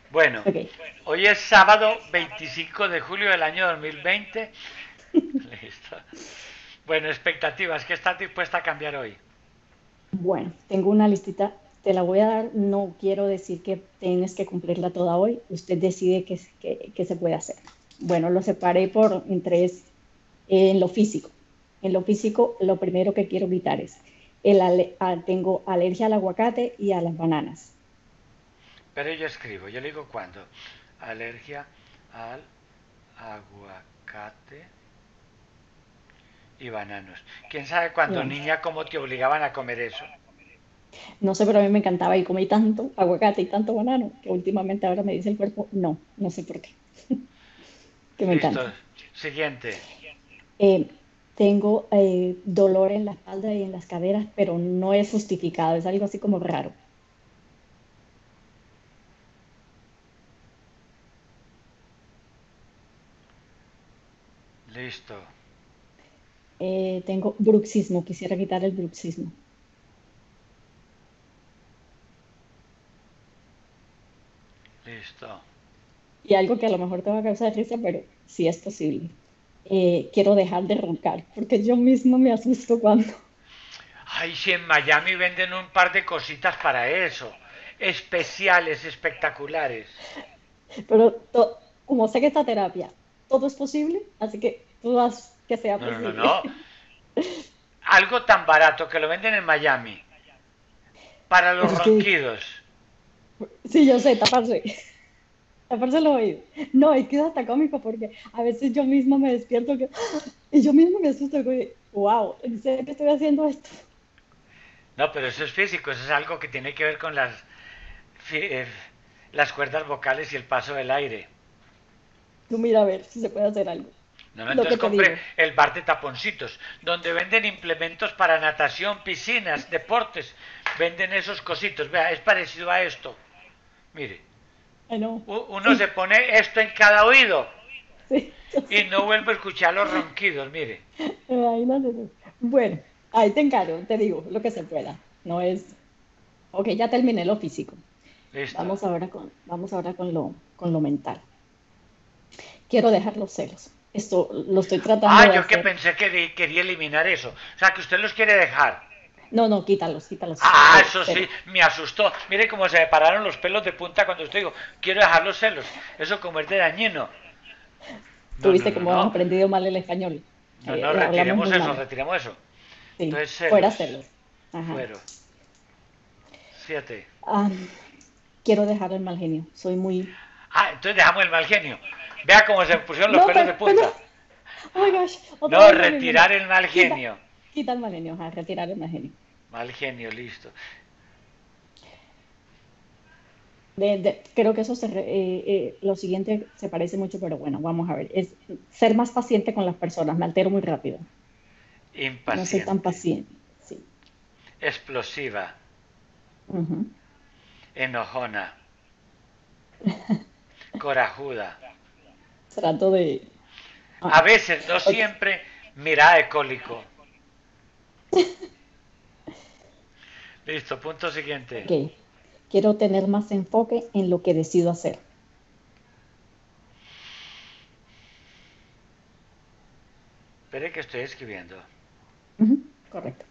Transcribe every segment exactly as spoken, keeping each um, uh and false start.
Bueno, Ok, hoy es sábado veinticinco de julio del año dos mil veinte. Listo. Bueno, expectativas, ¿qué estás dispuesta a cambiar hoy? bueno, tengo una listita, te la voy a dar, no quiero decir que tienes que cumplirla toda hoy, usted decide qué, qué- qué se puede hacer. Bueno, lo separé por en tres, en lo físico. En lo físico, lo primero que quiero quitar es, el ale- ah, tengo alergia al aguacate y a las bananas. Pero yo escribo, yo le digo cuándo. Alergia al aguacate y bananos. ¿Quién sabe Y cuando bueno, niña cómo te obligaban a comer eso? no sé, pero a mí me encantaba y comí tanto aguacate y tanto banano que últimamente ahora me dice el cuerpo, no, no sé por qué, que me encanta. Listo. Siguiente. Eh, tengo eh, dolor en la espalda y en las caderas, pero no es justificado, es algo así como raro. Listo. Eh, tengo bruxismo, quisiera quitar el bruxismo. Listo. Y algo que a lo mejor te va a causar risa, pero sí es posible. Eh, quiero dejar de roncar, porque yo misma me asusto cuando... Ay, si en Miami venden un par de cositas para eso. Especiales, espectaculares. Pero to- como sé que esta terapia, todo es posible, así que tú haz que sea No, no, no, posible. no. Algo tan barato que lo venden en Miami. Para los Pero es que, ronquidos. sí, yo sé, taparse. Taparse el oído. No, es que es hasta cómico porque a veces yo misma me despierto que, y yo misma me asusto. Wow, ¿en serio que estoy haciendo esto? No, pero eso es físico. Eso es algo que tiene que ver con las, eh, las cuerdas vocales y el paso del aire. Tú mira a ver si se puede hacer algo. No, no, Lo que entonces te compre digo. el bar de taponcitos, donde venden implementos para natación, piscinas, deportes. Venden esos cositos. Vea, es parecido a esto. Mire, Ay, no. uno se Sí, pone esto en cada oído sí, yo y sé. no vuelve a escuchar los ronquidos, mire. Imagínate tú. Bueno, ahí te encargo, te digo, lo que se pueda. No es. Ok, ya terminé lo físico. Listo. Vamos ahora con, vamos ahora con lo, con lo mental. Quiero dejar los celos. Esto lo estoy tratando Ah, de yo que hacer. pensé que quería eliminar eso. O sea, que usted los quiere dejar. No, no, quítalos, quítalos. Ah, Eh, eso cero. sí, me asustó. Mire cómo se me pararon los pelos de punta cuando usted dijo, quiero dejar los celos. Eso como es de dañino. No, no, Tuviste no, cómo has no. aprendido mal el español. No, Eh, no, eh, hablamos retiremos muy eso, mal. retiremos eso. Sí, Entonces, fuera celos. celos. Ajá. Fueron. Siete. Ah, quiero dejar el mal genio. Soy muy... Ah, entonces dejamos el mal genio. Vea cómo se me pusieron los No, pelos pero, de pero, punta. oh my gosh, otra No, vez lo mismo, no. retirar el mal Quita, genio. quita el mal genio, ajá, retirar el mal genio. Mal genio, listo. De- de- creo que eso se, re- eh, eh, lo siguiente se parece mucho, pero bueno, vamos a ver. Es ser más paciente con las personas. Me altero muy rápido. No soy tan Impaciente. paciente. Sí. Explosiva. Ujú. Enojona. Corajuda. Trato de... A ah, veces, no ok. siempre, mira de cólico. Listo, punto siguiente. Ok. Quiero tener más enfoque en lo que decido hacer. Espere que estoy escribiendo. Ujú, correcto.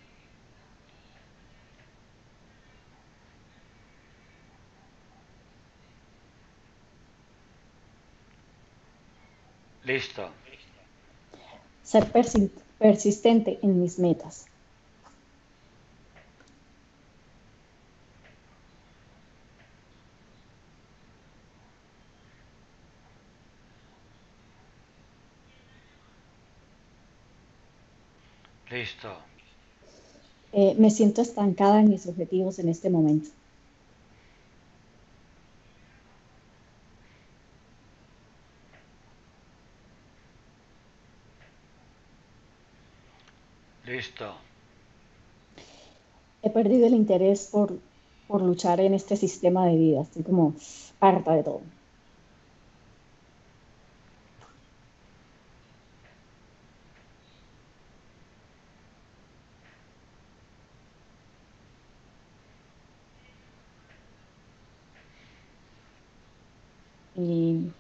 Listo. Ser persi- persistente en mis metas. Listo. Eh, me siento estancada en mis objetivos en este momento. Listo. He perdido el interés por, por luchar en este sistema de vida. Estoy como harta de todo. y,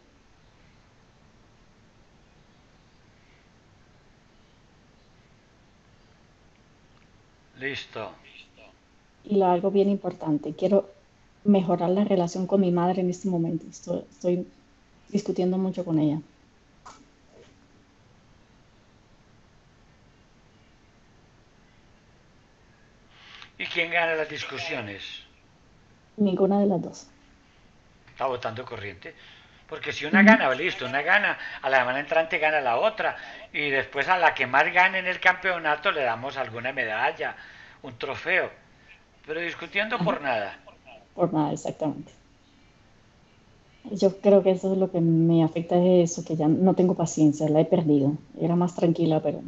Listo. y lo algo bien importante, quiero mejorar la relación con mi madre en este momento. Estoy, estoy discutiendo mucho con ella. ¿Y quién gana las discusiones? Ninguna de las dos. Está votando corriente. Porque si una Ujú. gana, listo, una gana, a la semana entrante gana la otra. Y después a la que más gane en el campeonato le damos alguna medalla, un trofeo. Pero discutiendo Ajá, por nada. por nada, exactamente. Yo creo que eso es lo que me afecta de eso, que ya no tengo paciencia, la he perdido. Era más tranquila, pero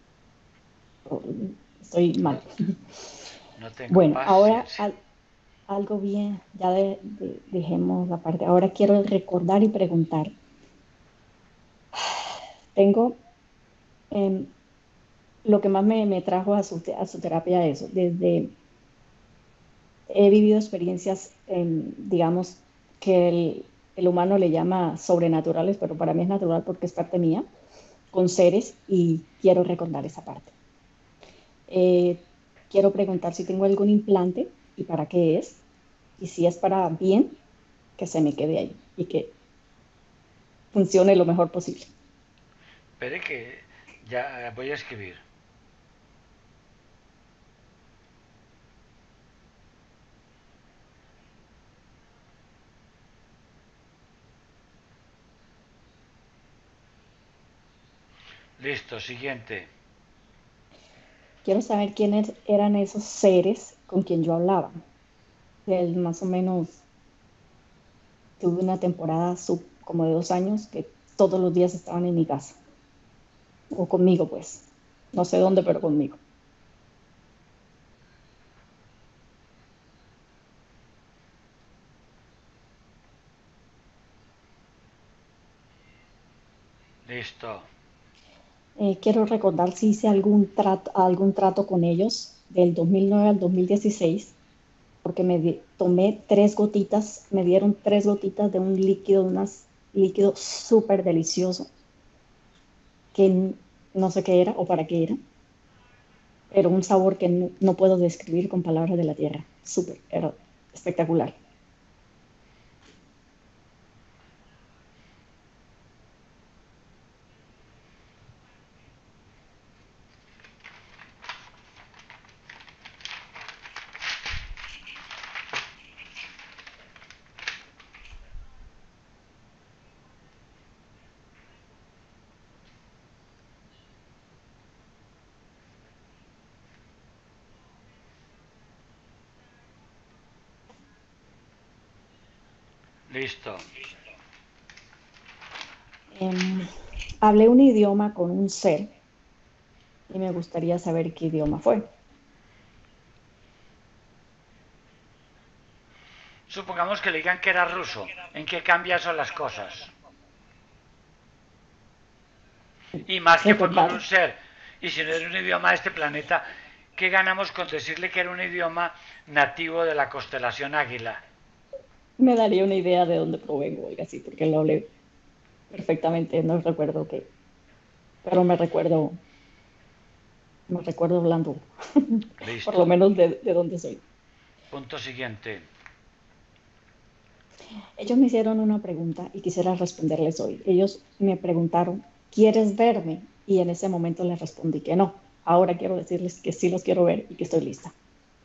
estoy No, mal. no tengo Bueno, ahora paciencia. al- algo bien, ya de- de- dejemos la parte. Ahora quiero recordar y preguntar. Tengo em, lo que más me, me trajo a su, te- a su terapia eso, desde he vivido experiencias, em, digamos, que el, el humano le llama sobrenaturales, pero para mí es natural porque es parte mía, con seres y quiero recordar esa parte. Eh, quiero preguntar si tengo algún implante y para qué es, y si es para bien, que se me quede ahí y que funcione lo mejor posible. Espere que ya voy a escribir. Listo, siguiente. Quiero saber quiénes eran esos seres con quien yo hablaba. El, más o menos tuve una temporada sub, como de dos años que todos los días estaban en mi casa o conmigo, pues. No sé dónde, pero conmigo. Listo. Eh, quiero recordar si hice algún trato, algún trato con ellos del dos mil nueve al dos mil dieciséis, porque me di- tomé tres gotitas, me dieron tres gotitas de un líquido, un líquido súper delicioso, que no sé qué era o para qué era, pero un sabor que no, no puedo describir con palabras de la tierra. Súper, era espectacular. Listo. Eh, hablé un idioma con un ser y me gustaría saber qué idioma fue. Supongamos que le digan que era ruso. ¿En qué cambian son las cosas? Y más que fue con un Recordar, ser. Y si no era un idioma de este planeta, ¿qué ganamos con decirle que era un idioma nativo de la constelación Águila? me daría una idea de dónde provengo, oiga, sí, porque lo hablé perfectamente, no recuerdo qué, pero me recuerdo, me recuerdo hablando, por lo Listo. menos de, de dónde soy. Punto siguiente. Ellos me hicieron una pregunta y quisiera responderles hoy. Ellos me preguntaron, ¿quieres verme? Y en ese momento les respondí que no. Ahora quiero decirles que sí los quiero ver y que estoy lista.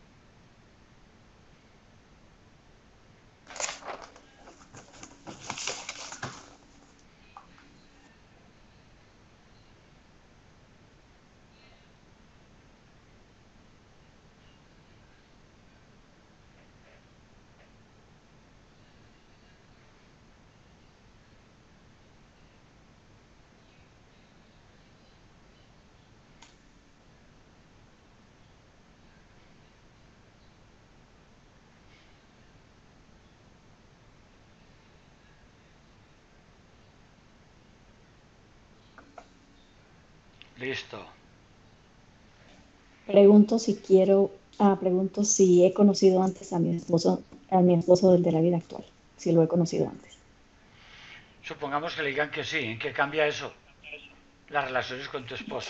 Listo. Pregunto si quiero, ah, pregunto si he conocido antes a mi esposo, a mi esposo del de la vida actual, si lo he conocido antes. Supongamos que le digan que sí, ¿en qué cambia eso? Las relaciones con tu esposo.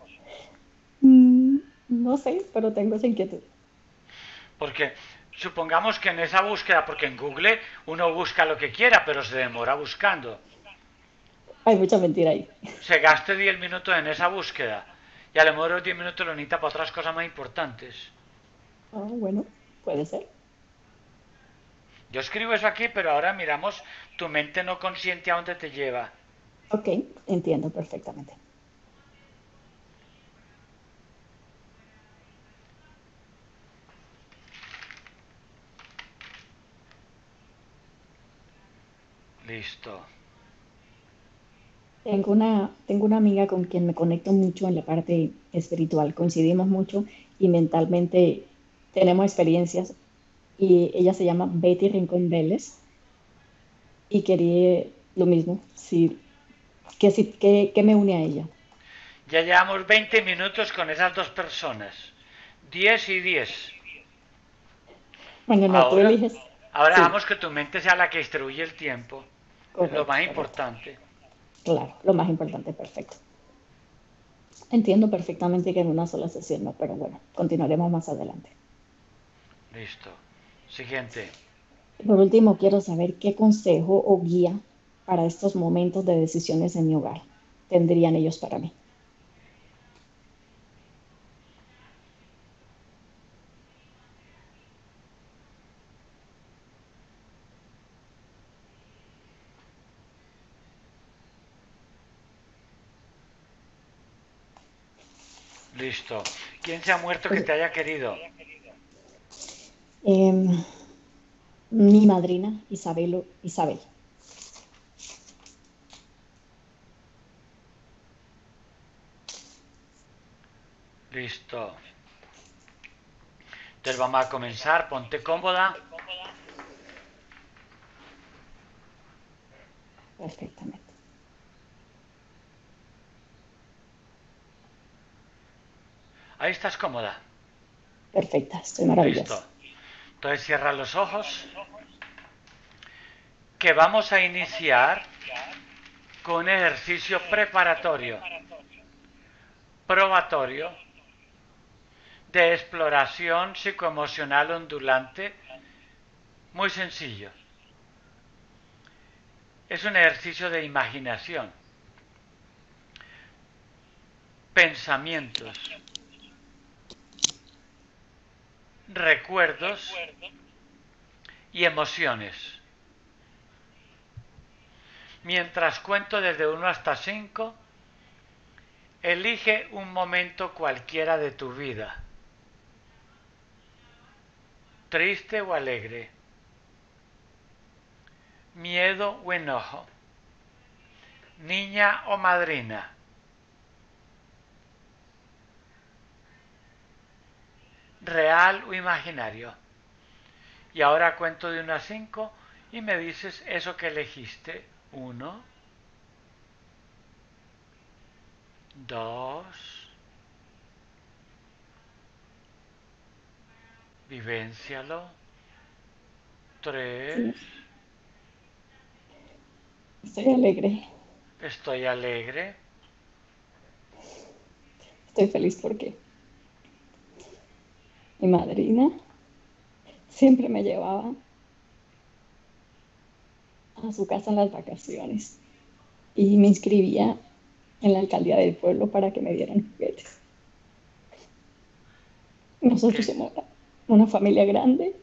Mm, no sé, pero tengo esa inquietud. Porque supongamos que en esa búsqueda, porque en Google uno busca lo que quiera, pero se demora buscando. Hay mucha mentira ahí. Se gaste diez minutos en esa búsqueda y a lo mejor los diez minutos lo necesita para otras cosas más importantes. Ah, bueno, puede ser. Yo escribo eso aquí, pero ahora miramos tu mente no consciente a dónde te lleva. Ok, entiendo perfectamente. Listo. Tengo una, tengo una amiga con quien me conecto mucho en la parte espiritual, coincidimos mucho y mentalmente tenemos experiencias y ella se llama Betty Rincón Vélez y quería lo mismo, sí, que, sí, que, que me une a ella. Ya llevamos veinte minutos con esas dos personas. Diez y diez. Bueno, no, tú Ahora, eliges, ahora sí, dejamos que tu mente sea la que distribuye el tiempo. Lo correcto, más correcto, importante. claro, lo más importante, perfecto. Entiendo perfectamente que en una sola sesión no, pero bueno, continuaremos más adelante. Listo. Siguiente. Por último, quiero saber qué consejo o guía para estos momentos de decisiones en mi hogar tendrían ellos para mí. Listo. ¿Quién se ha muerto que Pues, te haya querido? em, mi madrina, Isabelo, Isabel. Listo. Entonces vamos a comenzar. Ponte cómoda. Perfectamente. Ahí estás cómoda. Perfecta, estoy Listo. maravillosa. Entonces cierra los ojos. Que vamos a iniciar con un ejercicio preparatorio, probatorio, de exploración psicoemocional ondulante, muy sencillo. Es un ejercicio de imaginación, pensamientos, recuerdos y emociones. Mientras cuento desde uno hasta cinco, elige un momento cualquiera de tu vida, triste o alegre, miedo o enojo, niña o madrina, real o imaginario. Y ahora cuento de uno a cinco y me dices eso que elegiste. Uno, dos, vivéncialo. Tres, Sí, estoy alegre, estoy alegre. estoy feliz porque mi madrina siempre me llevaba a su casa en las vacaciones y me inscribía en la alcaldía del pueblo para que me dieran juguetes. Nosotros Que, somos una familia grande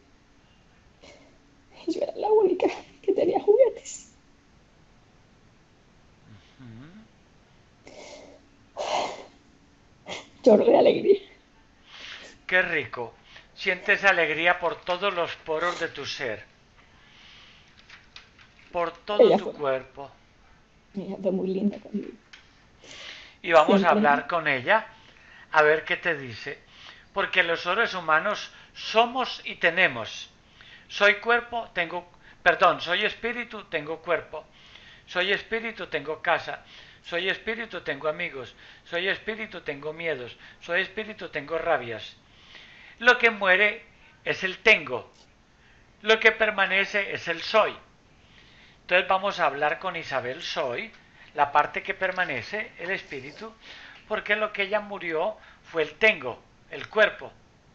y yo era la única que tenía juguetes. Lloro de alegría. qué rico. Sientes alegría por todos los poros de tu ser, por todo Ella tu fue, cuerpo. ella fue muy linda conmigo. Y vamos a Siempre, hablar con ella a ver qué te dice. Porque los seres humanos somos y tenemos. Soy cuerpo, tengo, perdón, soy espíritu, tengo cuerpo. Soy espíritu, tengo casa. Soy espíritu, tengo amigos. Soy espíritu, tengo miedos. Soy espíritu, tengo rabias. Lo que muere es el tengo. Lo que permanece es el soy. Entonces vamos a hablar con Isabel Soy, la parte que permanece, el espíritu, porque lo que ella murió fue el tengo, el cuerpo.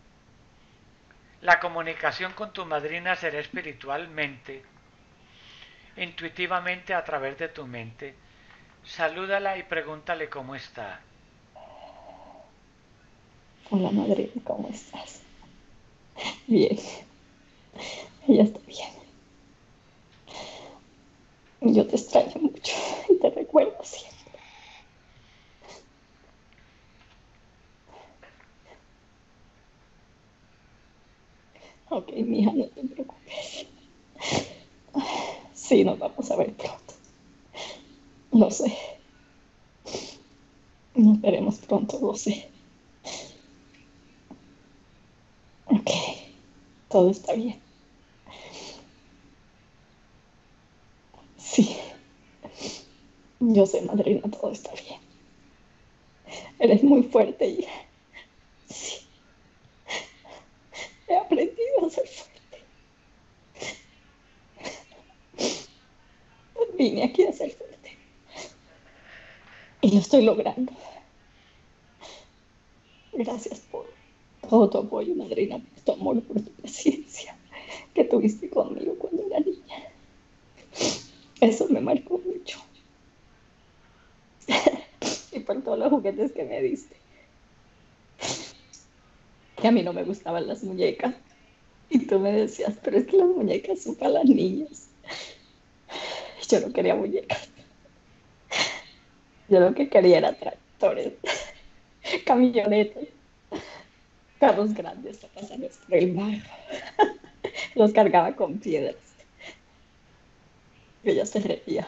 La comunicación con tu madrina será espiritualmente, intuitivamente a través de tu mente. Salúdala y pregúntale cómo está. Hola madre, ¿cómo estás? Bien, ella está bien. Yo te extraño mucho y te recuerdo siempre. Ok, mija, no te preocupes. Sí, nos vamos a ver pronto. Lo sé. Nos veremos pronto, lo sé. Ok, todo está bien. Sí, yo sé, madrina, todo está bien. Eres muy fuerte y sí, he aprendido a ser fuerte. Vine aquí a ser fuerte. Y lo estoy logrando. Gracias por todo tu apoyo, madrina, por tu amor, por tu paciencia que tuviste conmigo cuando era niña. Eso me marcó mucho. Y por todos los juguetes que me diste. Que a mí no me gustaban las muñecas. Y tú me decías, pero es que las muñecas son para las niñas. Yo no quería muñecas. Yo lo que quería era tractores, camionetas, carros grandes para pasarlos por el mar. Los cargaba con piedras. Y ella se reía.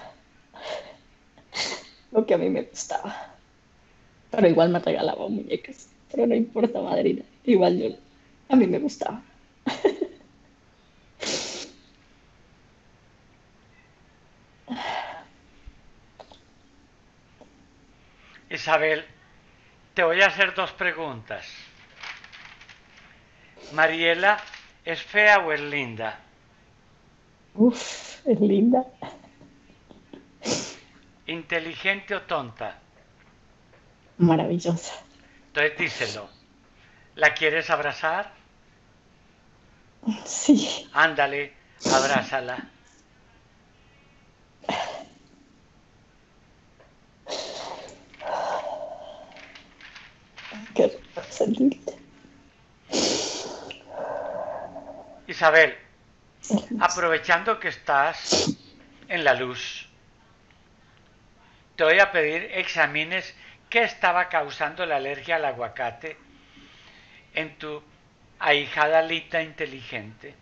Lo que a mí me gustaba. Pero igual me regalaba muñecas. Pero no importa, madrina. Igual yo, a mí me gustaba. Isabel, te voy a hacer dos preguntas. ¿Mariela es fea o es linda? Uf, es linda. ¿Inteligente o tonta? Maravillosa. Entonces díselo. ¿La quieres abrazar? Sí. Ándale, abrázala. Qué rico sentirte. Isabel, Hermosa. aprovechando que estás en la luz, te voy a pedir examines qué estaba causando la alergia al aguacate en tu ahijada Lita inteligente.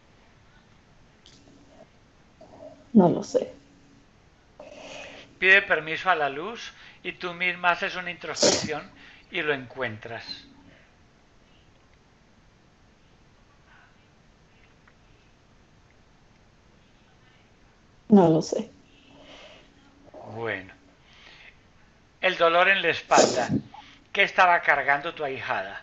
No lo sé. Pide permiso a la luz y tú misma haces una introspección y lo encuentras. No lo sé. Bueno, el dolor en la espalda. ¿Qué estaba cargando tu ahijada?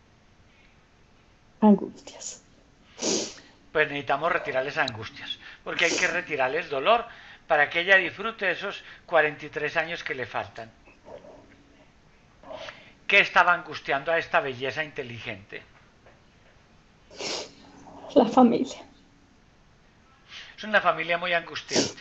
Angustias. Pues necesitamos retirarle esas angustias, porque hay que retirarle el dolor para que ella disfrute de esos cuarenta y tres años que le faltan. ¿Qué estaba angustiando a esta belleza inteligente? La familia. Es una familia muy angustiante.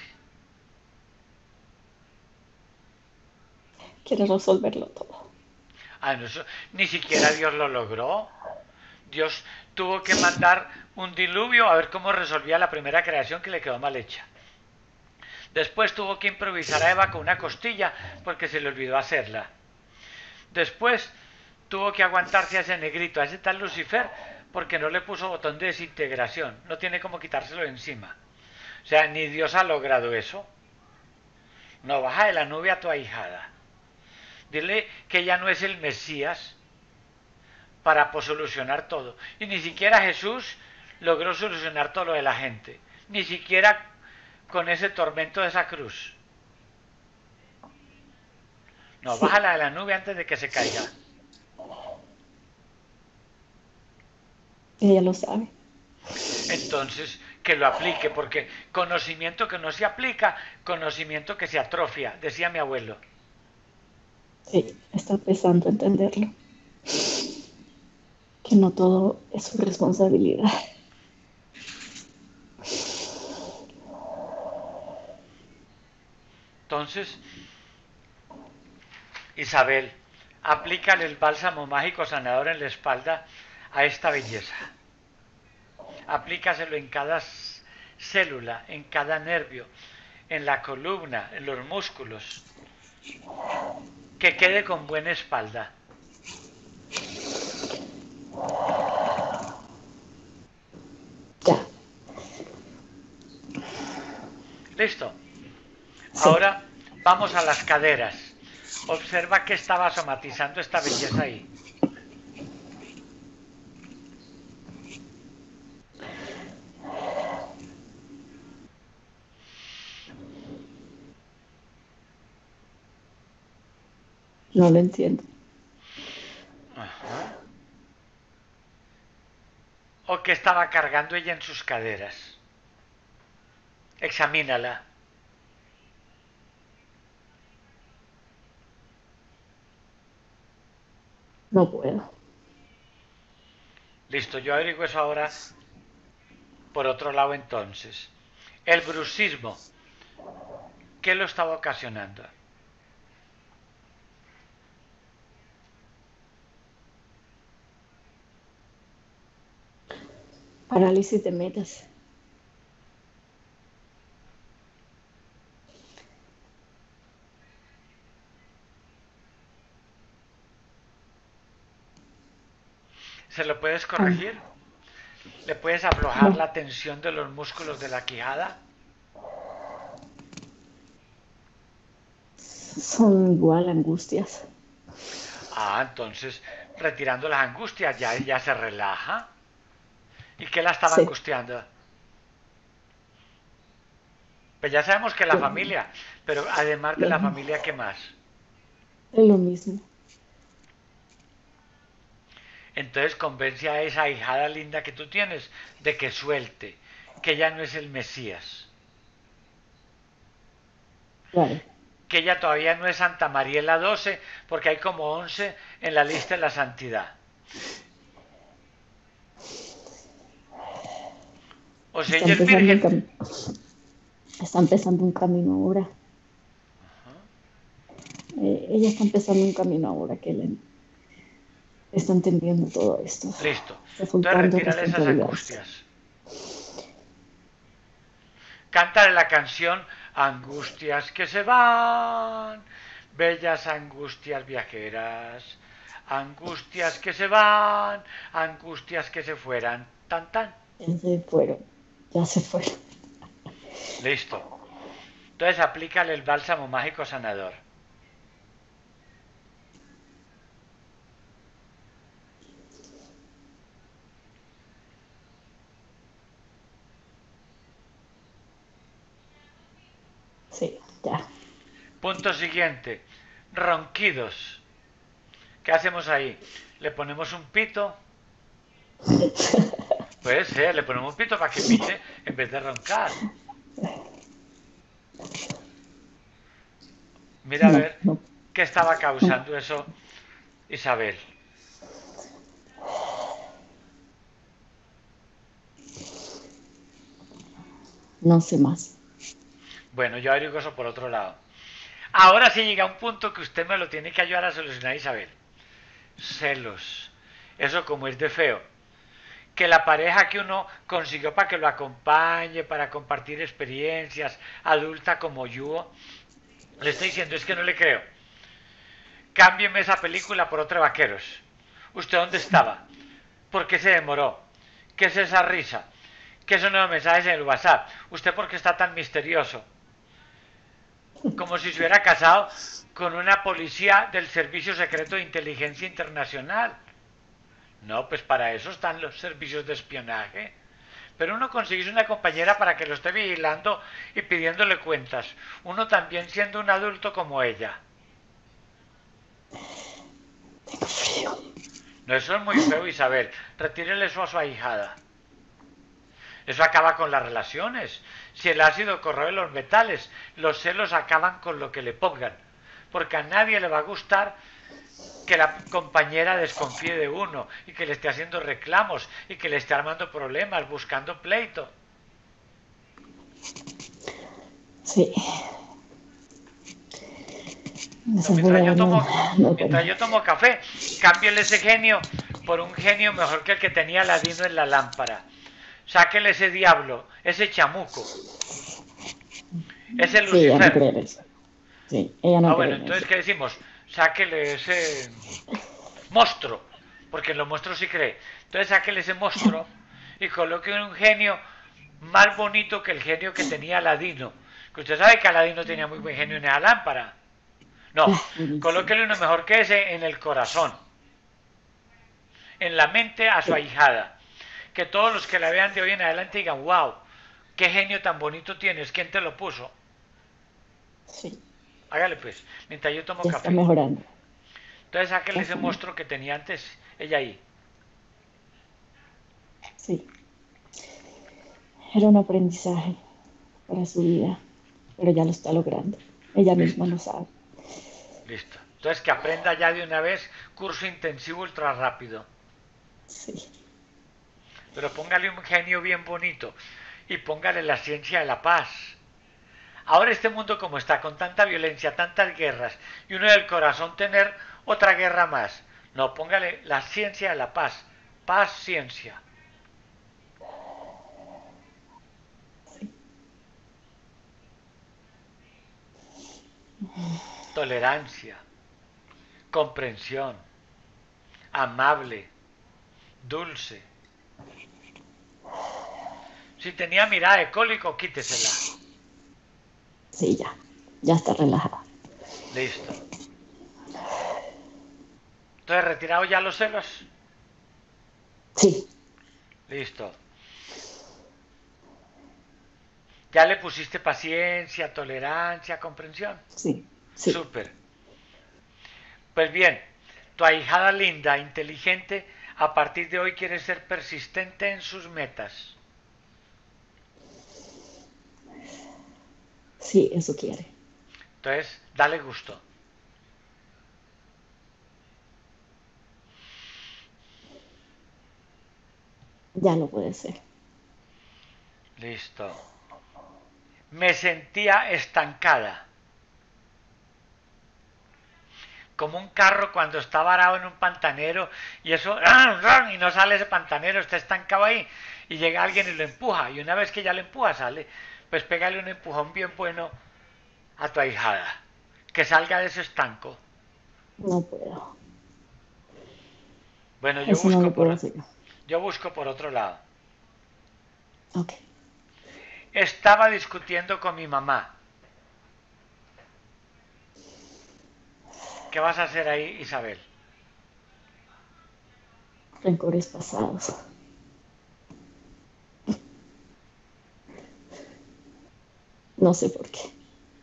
Quiere resolverlo todo. Ah, no, eso, ni siquiera Dios lo logró. Dios tuvo que mandar un diluvio a ver cómo resolvía la primera creación que le quedó mal hecha. Después tuvo que improvisar a Eva con una costilla porque se le olvidó hacerla. Después tuvo que aguantarse a ese negrito, a ese tal Lucifer, porque no le puso botón de desintegración. No tiene como quitárselo de encima. O sea, ni Dios ha logrado eso. No, baja de la nube a tu ahijada. Dile que ya no es el Mesías para solucionar todo. Y ni siquiera Jesús logró solucionar todo lo de la gente. Ni siquiera con ese tormento de esa cruz. No, Sí. bájala de la nube antes de que se caiga. Ella lo sabe. Entonces, que lo aplique, porque conocimiento que no se aplica, conocimiento que se atrofia, decía mi abuelo. Sí, está empezando a entenderlo. Que no todo es su responsabilidad. Entonces, Isabel, aplícale el bálsamo mágico sanador en la espalda a esta belleza. Aplícaselo en cada célula, en cada nervio, en la columna, en los músculos. Que quede con buena espalda. Ya. ¿Listo? Sí. Ahora vamos a las caderas. Observa que estaba somatizando esta belleza ahí. No lo entiendo. Ajá. ¿O qué estaba cargando ella en sus caderas? Examínala. No puedo. Listo, yo averiguo eso ahora por otro lado entonces. El bruxismo, ¿qué lo estaba ocasionando? Parálisis de metas. ¿Se lo puedes Ah, corregir? ¿Le puedes aflojar no. la tensión de los músculos de la quijada? Son igual angustias. Ah, entonces, retirando las angustias, ya ella se relaja. ¿Y qué la estaba Sí. angustiando? Pues ya sabemos que la Lo, familia, pero además de lo, la familia, ¿qué más? lo mismo. Entonces convence a esa hijada linda que tú tienes de que suelte, que ya no es el Mesías, Claro. que ella todavía no es Santa Mariela doce, porque hay como once en la lista de la santidad. O si Está ella es empezando un virgen, camino. Está empezando un camino ahora. Eh, ella está empezando un camino ahora que le está entendiendo todo esto. listo. Está Entonces soltando retírale esas responsabilidades. angustias. Cántale la canción Angustias que se van, bellas angustias viajeras, angustias que se van, angustias que se fueran, tan tan. Ya se fueron. Ya se fueron. Listo. Entonces aplícale el bálsamo mágico sanador. Sí, ya. Punto siguiente. Ronquidos. ¿Qué hacemos ahí? ¿Le ponemos un pito? Puede ser, le ponemos un pito para que pite en vez de roncar. Mira a No, ver no, qué estaba no. causando eso, Isabel. No sé más. Bueno, yo averiguo eso por otro lado. Ahora sí llega un punto que usted me lo tiene que ayudar a solucionar, Isabel. Celos. Eso como es de feo. Que la pareja que uno consiguió para que lo acompañe, para compartir experiencias, adulta como yo, le estoy diciendo, es que no le creo. Cámbieme esa película por otra de vaqueros. ¿Usted dónde estaba? ¿Por qué se demoró? ¿Qué es esa risa? ¿Qué son los mensajes en el WhatsApp? ¿Usted por qué está tan misterioso? Como si se hubiera casado con una policía del Servicio Secreto de Inteligencia Internacional. No, pues para eso están los servicios de espionaje. Pero uno consigue una compañera para que lo esté vigilando y pidiéndole cuentas. Uno también siendo un adulto como ella. Tengo frío. No, eso es muy feo, Isabel. Retírele eso a su ahijada. Eso acaba con las relaciones. Si el ácido corroe los metales, los celos acaban con lo que le pongan. Porque a nadie le va a gustar que la compañera desconfíe de uno y que le esté haciendo reclamos y que le esté armando problemas, buscando pleito. Sí. No, mientras, yo tomo, mientras yo tomo café, cámbiale ese genio por un genio mejor que el que tenía Ladino en la lámpara. Sáquele ese diablo, ese chamuco, ese Sí, ella no cree Lucifer. en eso. Sí, ella Ah, no cree bueno, en entonces, eso. ¿qué decimos? Sáquele ese monstruo, porque en los monstruos sí cree. Entonces, sáquele ese monstruo y coloque un genio más bonito que el genio que tenía Aladino. Que usted sabe que Aladino tenía muy buen genio en esa lámpara. No, Ah, buenísimo. colóquele uno mejor que ese en el corazón, en la mente a su Sí, ahijada. Que todos los que la vean de hoy en adelante digan, wow, qué genio tan bonito tienes, ¿quién te lo puso? sí, Hágale pues, mientras yo tomo ya está café. mejorando. Entonces sáquele ese Bastante. monstruo que tenía antes ella ahí. Sí, era un aprendizaje para su vida, pero ya lo está logrando. Ella misma Listo, lo sabe. listo. Entonces que aprenda ya de una vez curso intensivo ultra rápido. Sí, Pero póngale un genio bien bonito y póngale la ciencia de la paz. Ahora este mundo como está, con tanta violencia, tantas guerras, y uno del corazón tener otra guerra más. No, póngale la ciencia de la paz. Paz, ciencia. Tolerancia, comprensión, amable, dulce. Si tenía mirada de cólico, quítesela. sí, ya, ya está relajada. Listo. Entonces, retirado ya los celos. Sí, Listo. Ya le pusiste paciencia, tolerancia, comprensión. sí, sí, Súper. Pues bien, tu ahijada linda, inteligente, a partir de hoy quiere ser persistente en sus metas. sí, eso quiere. Entonces, dale gusto. Ya lo puede ser. Listo. Me sentía estancada. Como un carro cuando está varado en un pantanero y eso, y no sale ese pantanero, está estancado ahí y llega alguien y lo empuja. Y una vez que ya lo empuja, sale. Pues pégale un empujón bien bueno a tu ahijada. Que salga de ese estanco. No puedo. Bueno, yo Eso no busco lo puedo por, hacer. yo busco por otro lado. Ok. Estaba discutiendo con mi mamá. ¿Qué vas a hacer ahí, Isabel? Rencores pasados. No sé por qué.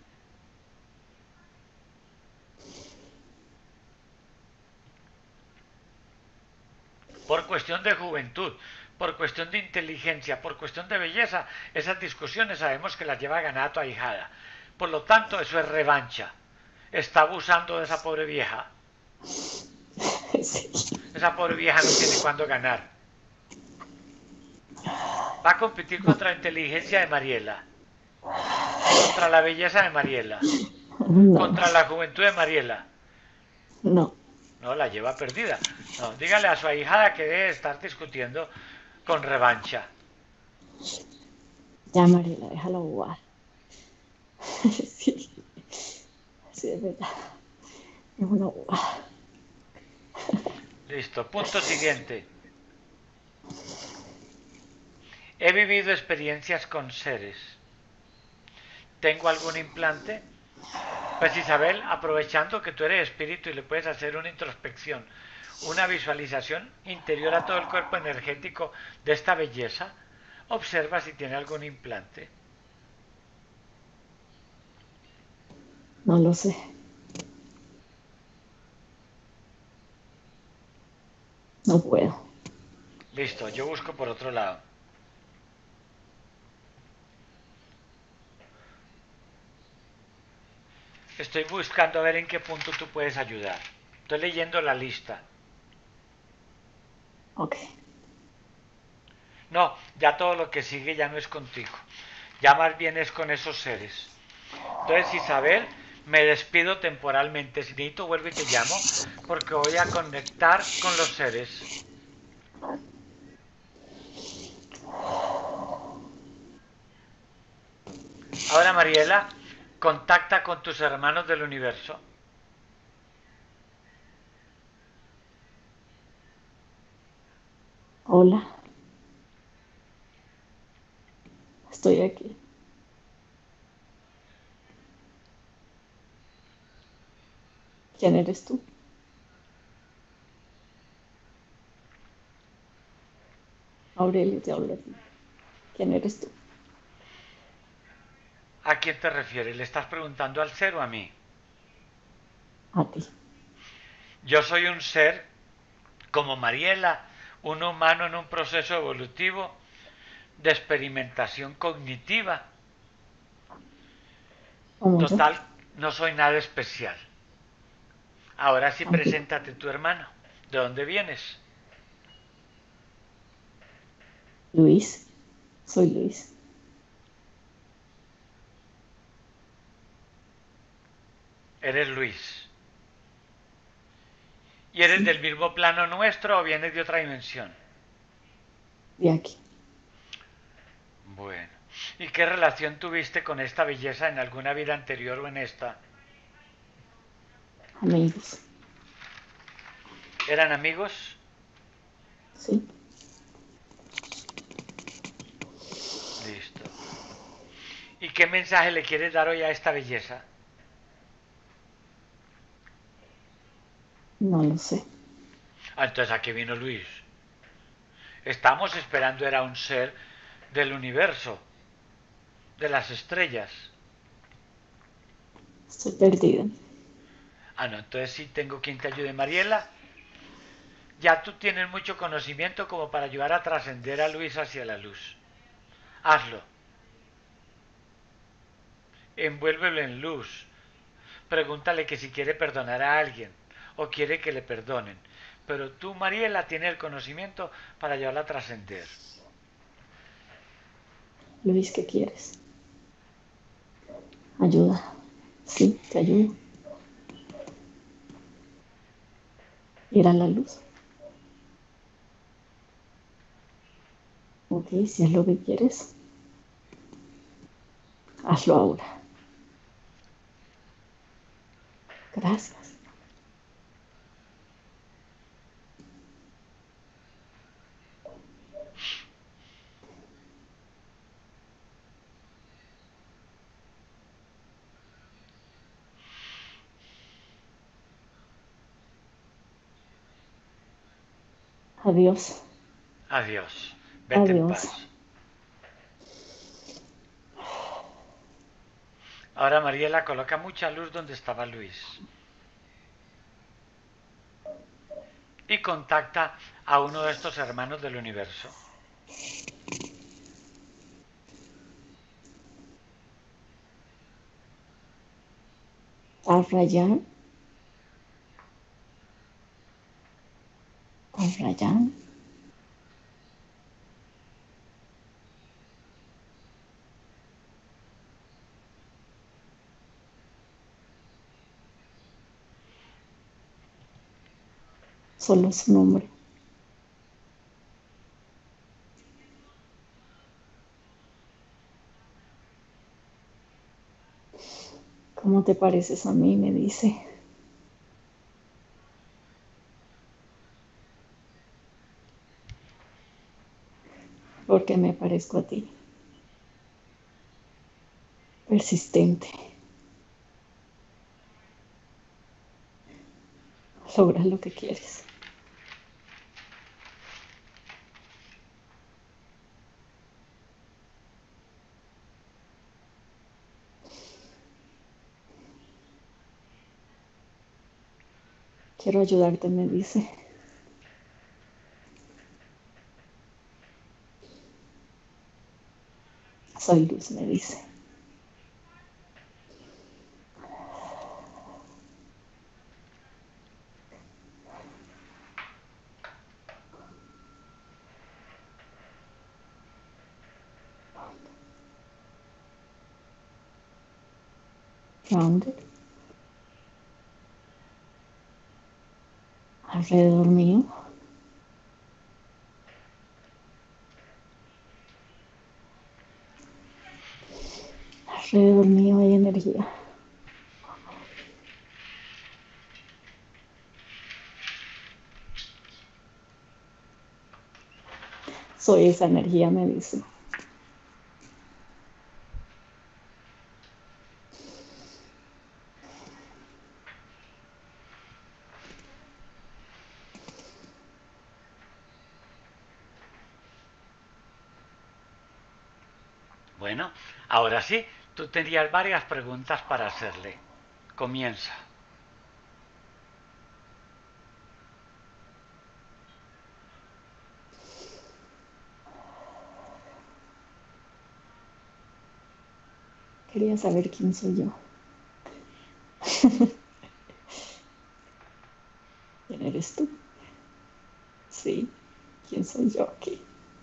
Por cuestión de juventud, por cuestión de inteligencia, por cuestión de belleza, esas discusiones sabemos que las lleva a ganar a tu ahijada. Por lo tanto, eso es revancha. Está abusando de esa pobre vieja. Sí. Esa pobre vieja no tiene cuándo ganar. Va a competir No, contra la inteligencia de Mariela, contra la belleza de Mariela, no, contra la juventud de Mariela. no. No, la lleva perdida. No, dígale a su ahijada que debe estar discutiendo con revancha. Ya, Mariela, déjalo jugar. Sí, sí, es verdad. Es una bobada. Listo. Punto siguiente. He vivido experiencias con seres. ¿Tengo algún implante? Pues Isabel, aprovechando que tú eres espíritu y le puedes hacer una introspección, una visualización interior a todo el cuerpo energético de esta belleza, observa si tiene algún implante. No lo sé. No puedo. Listo, yo busco por otro lado. Estoy buscando a ver en qué punto tú puedes ayudar. Estoy leyendo la lista. Ok. No, ya todo lo que sigue ya no es contigo. Ya más bien es con esos seres. Entonces, Isabel, me despido temporalmente. Si necesito, vuelvo y te llamo, porque voy a conectar con los seres. Ahora, Mariela, contacta con tus hermanos del universo. Hola, estoy aquí. ¿Quién eres tú? Aurelio te habla a ti. ¿Quién eres tú? ¿A quién te refieres? ¿Le estás preguntando al ser o a mí? A ti. Yo soy un ser como Mariela, un humano en un proceso evolutivo de experimentación cognitiva. Como yo. Total, no soy nada especial. Ahora sí, Aunque preséntate tu hermano. ¿De dónde vienes? Luis, soy Luis. Eres Luis. ¿Y eres Sí, del mismo plano nuestro o vienes de otra dimensión? de aquí. Bueno. ¿Y qué relación tuviste con esta belleza en alguna vida anterior o en esta? Amigos. ¿Eran amigos? Sí. Listo. ¿Y qué mensaje le quieres dar hoy a esta belleza? No lo sé. Ah, entonces, ¿a qué vino Luis? Estamos esperando era un ser del universo, de las estrellas. Estoy perdida. Ah, no, entonces sí tengo quien te ayude. Mariela, ya tú tienes mucho conocimiento como para ayudar a trascender a Luis hacia la luz. Hazlo. Envuélvelo en luz. Pregúntale que si quiere perdonar a alguien o quiere que le perdonen. Pero tú, Mariela, tienes el conocimiento para ayudarla a trascender. Luis, ¿qué quieres? Ayuda. Sí, te ayudo. Ir a la luz. Ok, si es lo que quieres, hazlo ahora. Gracias. Adiós. Adiós. Vete en Adiós. paz. Ahora, Mariela, coloca mucha luz donde estaba Luis. Y contacta a uno de estos hermanos del universo. Arrayan. Arrayan. Solo su nombre. ¿Cómo te pareces a mí? Me dice. Porque me parezco a ti. Persistente. Logras lo que quieres. Quiero ayudarte, me dice. Soy luz, me dice. grounded, alrededor mío. Alrededor mío hay energía. Soy esa energía, me dice. Bueno, ahora sí, tú tenías varias preguntas para hacerle. Comienza. Quería saber quién soy yo. ¿Quién eres tú? Sí, ¿quién soy yo aquí?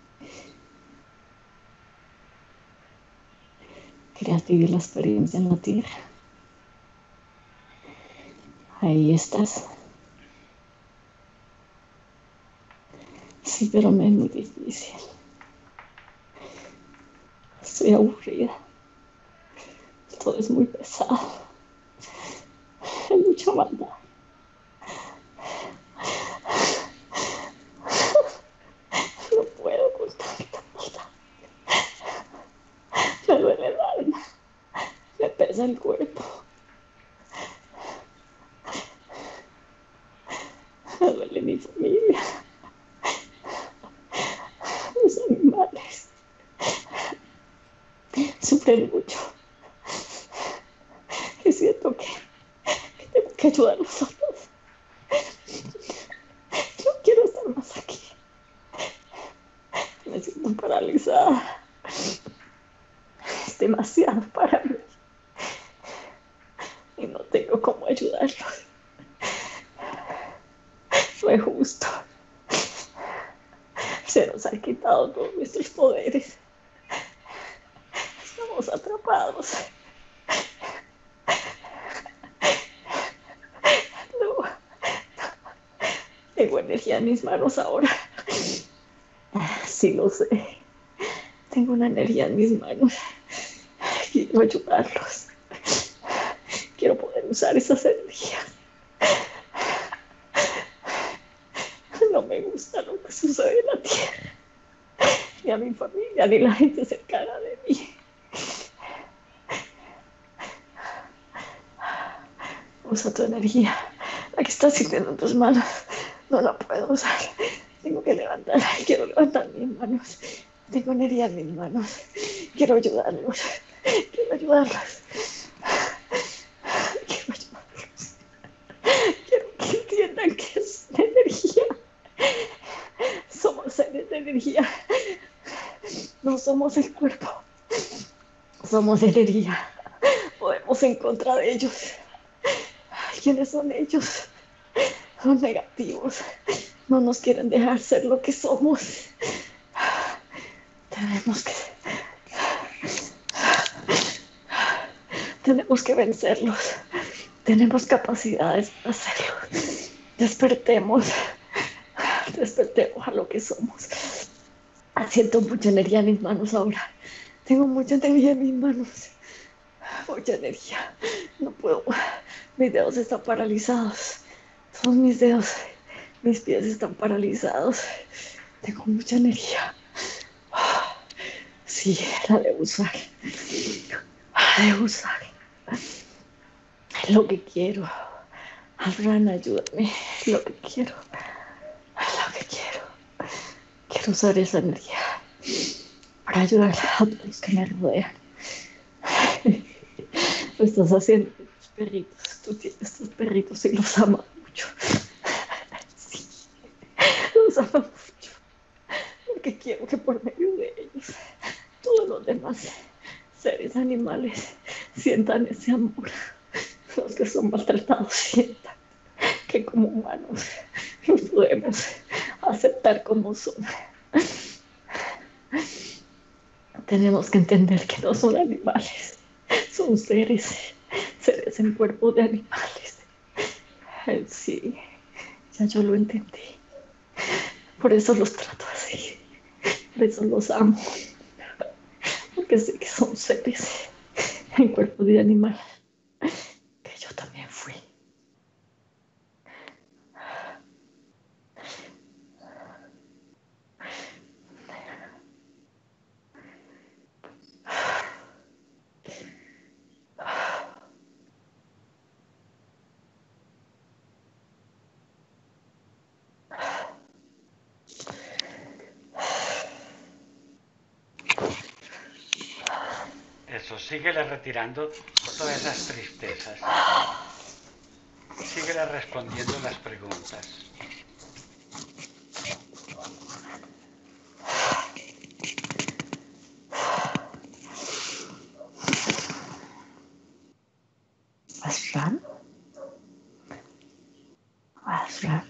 Querías vivir la experiencia en la tierra. Ahí estás. Sí, pero me es muy difícil. Estoy aburrida. Todo es muy pesado. Hay mucha maldad. No puedo con tanta maldad. Me duele el alma. Me pesa el cuerpo. Me duele mi familia. Mis animales. Sufren mucho. Y siento que, que tengo que ayudar a los otros. No quiero estar más aquí. Me siento paralizada. Es demasiado para mí. Y no tengo cómo ayudarlos. No es justo. Se nos han quitado todos nuestros poderes. Estamos atrapados. No. Tengo energía en mis manos ahora. Sí lo sé. Tengo una energía en mis manos. Quiero ayudarlos. Quiero poder usar esas energías. No me gusta lo que sucede en la tierra. Ni a mi familia, ni la gente cercana de mí. Usa tu energía. La que estás sintiendo en tus manos. No la puedo usar. Tengo que levantar. Quiero levantar mis manos. Tengo energía en mis manos. Quiero ayudarlos. Quiero ayudarlos. Quiero ayudarlos. Quiero que entiendan que es energía. Somos seres de energía. No somos el cuerpo. Somos energía. Podemos en contra de ellos. ¿Quiénes son ellos? Son negativos. No nos quieren dejar ser lo que somos. Tenemos que tenemos que vencerlos. Tenemos capacidades para hacerlo. Despertemos. Despertemos a lo que somos. Siento mucha energía en mis manos ahora. Tengo mucha energía en mis manos. Mucha energía. No puedo. Mis dedos están paralizados. Todos mis dedos. Mis pies están paralizados. Tengo mucha energía. Sí, la debo usar. La debo usar. Es lo que quiero. Abraham, ayúdame. Es lo que quiero. Es lo que quiero. Quiero usar esa energía para ayudar a todos los que me rodean. Lo estás haciendo con tus perritos. Tú tienes tus perritos y los amas mucho. Sí, los amas mucho. Porque quiero que por medio de ellos todos los demás seres animales sientan ese amor. Los que son maltratados sientan que como humanos los podemos aceptar como son. Tenemos que entender que no son animales, son seres, seres ustedes en cuerpo de animales. Sí, ya yo lo entendí. Por eso los trato así. Por eso los amo. Porque sé que son seres en cuerpo de animal. Que yo también fui. Eso, síguele retirando todas esas tristezas. Síguele respondiendo las preguntas. Aslan. Aslan.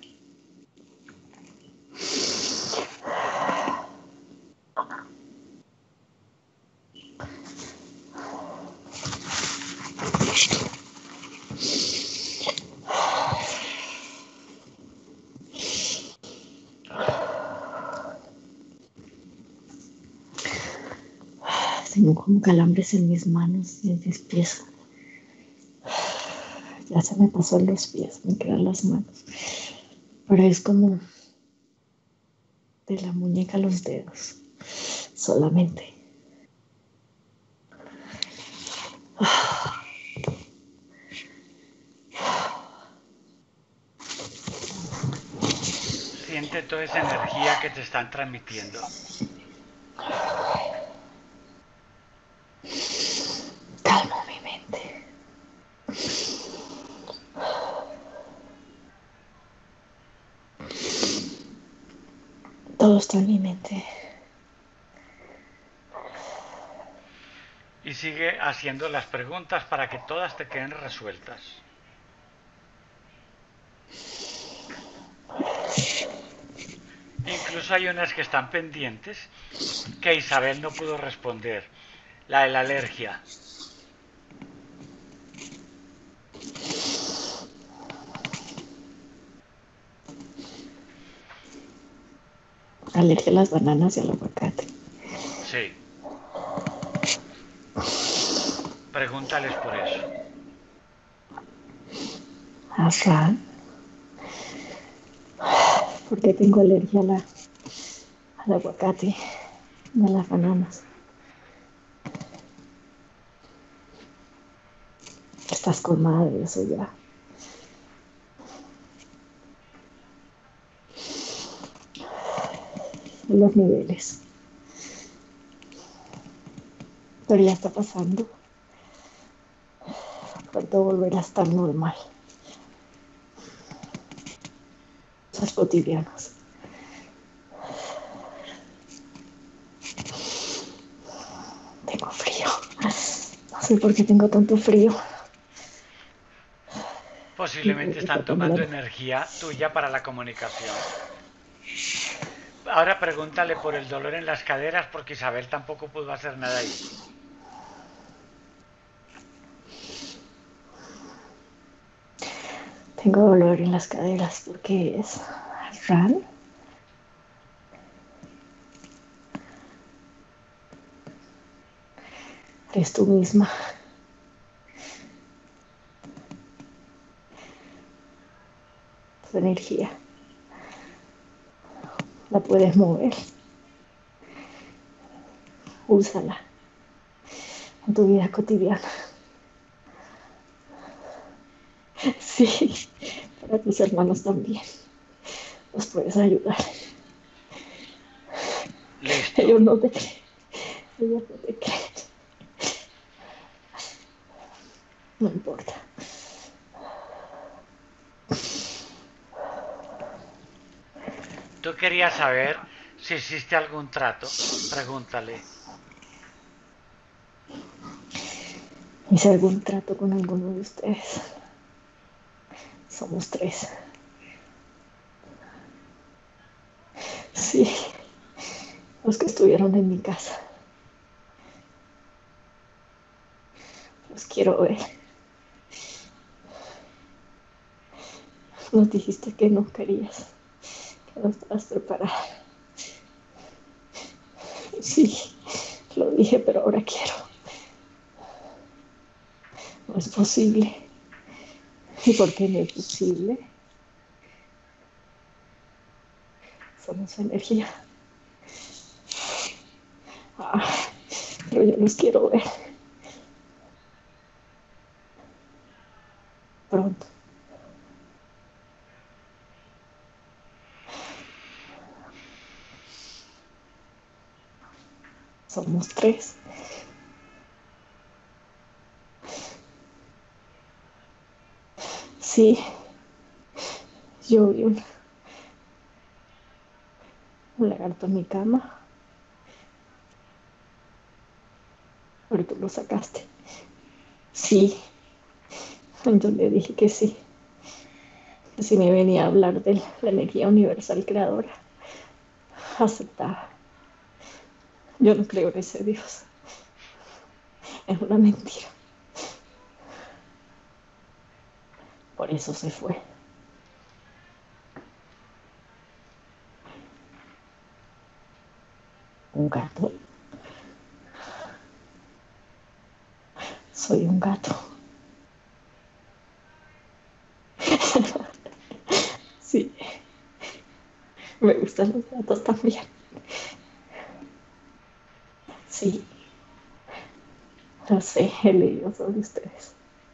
Tengo como calambres en mis manos y en mis pies. Ya se me pasó en los pies, me quedan las manos. Pero es como de la muñeca a los dedos, solamente. Siente toda esa energía que te están transmitiendo. Calmo mi mente. Todo está en mi mente. Y sigue haciendo las preguntas para que todas te queden resueltas. Incluso hay unas que están pendientes que Isabel no pudo responder. La de la alergia. Alergia a las bananas y al aguacate. Sí. Pregúntales por eso. Aslan. ¿Por qué tengo alergia a la, al aguacate y a las bananas? Estás colmada de eso ya. Los niveles. Pero ya está pasando. Pronto volverá a estar normal. Cosas cotidianas. Tengo frío. No sé por qué tengo tanto frío. Posiblemente están tomando energía tuya para la comunicación. Ahora pregúntale por el dolor en las caderas porque Isabel tampoco pudo hacer nada ahí. Tengo dolor en las caderas porque es Ran. Eres tú misma. Tu energía. La puedes mover. Úsala en tu vida cotidiana. Sí, para tus hermanos también. Los puedes ayudar. Listo. Ellos no te creen. Ellos no te creen. No importa. Tú querías saber si existe algún trato. Pregúntale. Hice algún trato con alguno de ustedes. Somos tres. Sí, los que estuvieron en mi casa. Los quiero ver. Nos dijiste que no querías, que no estabas preparada. Sí, lo dije, pero ahora quiero. No es posible. ¿Y por qué no es posible? Somos energía. Ah, pero yo los quiero ver pronto. Somos tres. Sí, yo vi un, un lagarto en mi cama, pero tú lo sacaste. Sí, yo le dije que sí. Que si me venía a hablar de la energía universal creadora, aceptaba. Yo no creo en ese Dios. Es una mentira. Por eso se fue. Un gato. Soy un gato. Sí, me gustan los gatos también. Sí, lo sé, he leído sobre ustedes.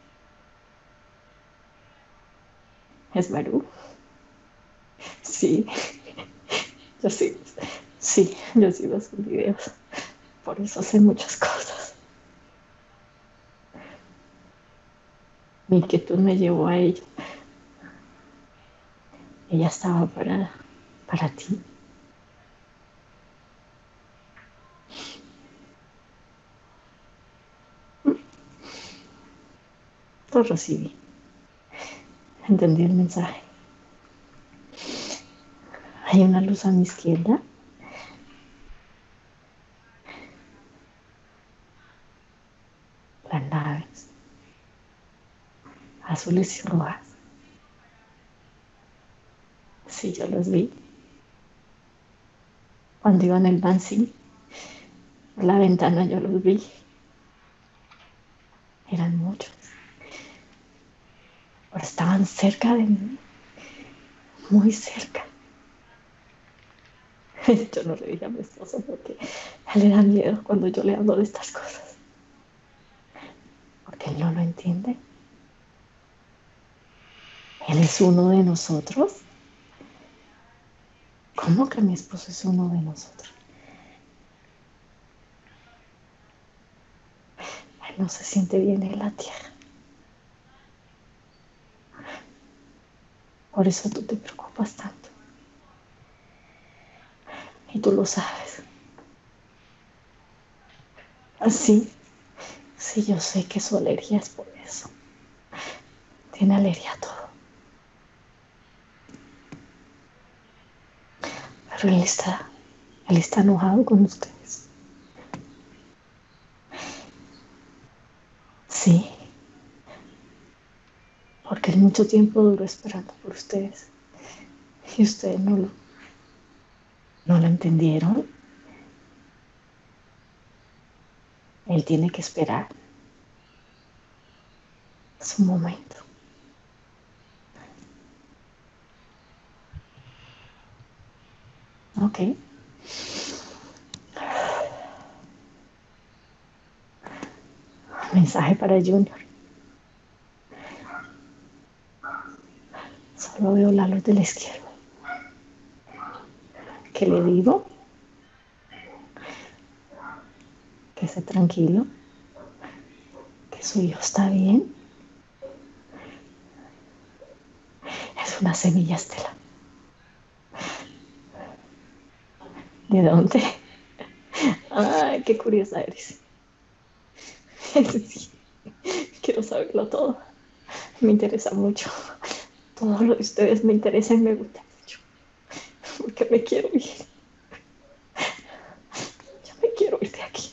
¿Es Barú? Sí, yo sí. Sí, yo sigo sus videos. Por eso sé muchas cosas. Mi inquietud me llevó a ella. Ella estaba para, para ti. Lo recibí. Entendí el mensaje. Hay una luz a mi izquierda. Las naves, azules y rojas. Sí, yo los vi. Cuando iba en el van, sí. Por la ventana yo los vi. Eran muchos. Pero estaban cerca de mí. Muy cerca. Yo no le dije a mi esposo porque a él le da miedo cuando yo le hablo de estas cosas. Porque él no lo entiende. Él es uno de nosotros. ¿Cómo que mi esposo es uno de nosotros? Él no se siente bien en la tierra. Por eso tú te preocupas tanto. Y tú lo sabes. Así, sí, yo sé que su alergia es por eso. Tiene alergia a todo. Pero él está, él está enojado con ustedes. Sí, porque él mucho tiempo duró esperando por ustedes. Y ustedes no lo, no lo entendieron. Él tiene que esperar su momento. Ok. Mensaje para Junior. Solo veo la luz de la izquierda. ¿Qué le digo? Que esté tranquilo. Que su hijo está bien. Es una semilla, Estela. ¿De dónde? Ay, qué curiosa eres. Sí, quiero saberlo todo. Me interesa mucho. Todo lo de ustedes me interesa y me gusta mucho. Porque me quiero ir. Yo me quiero ir de aquí.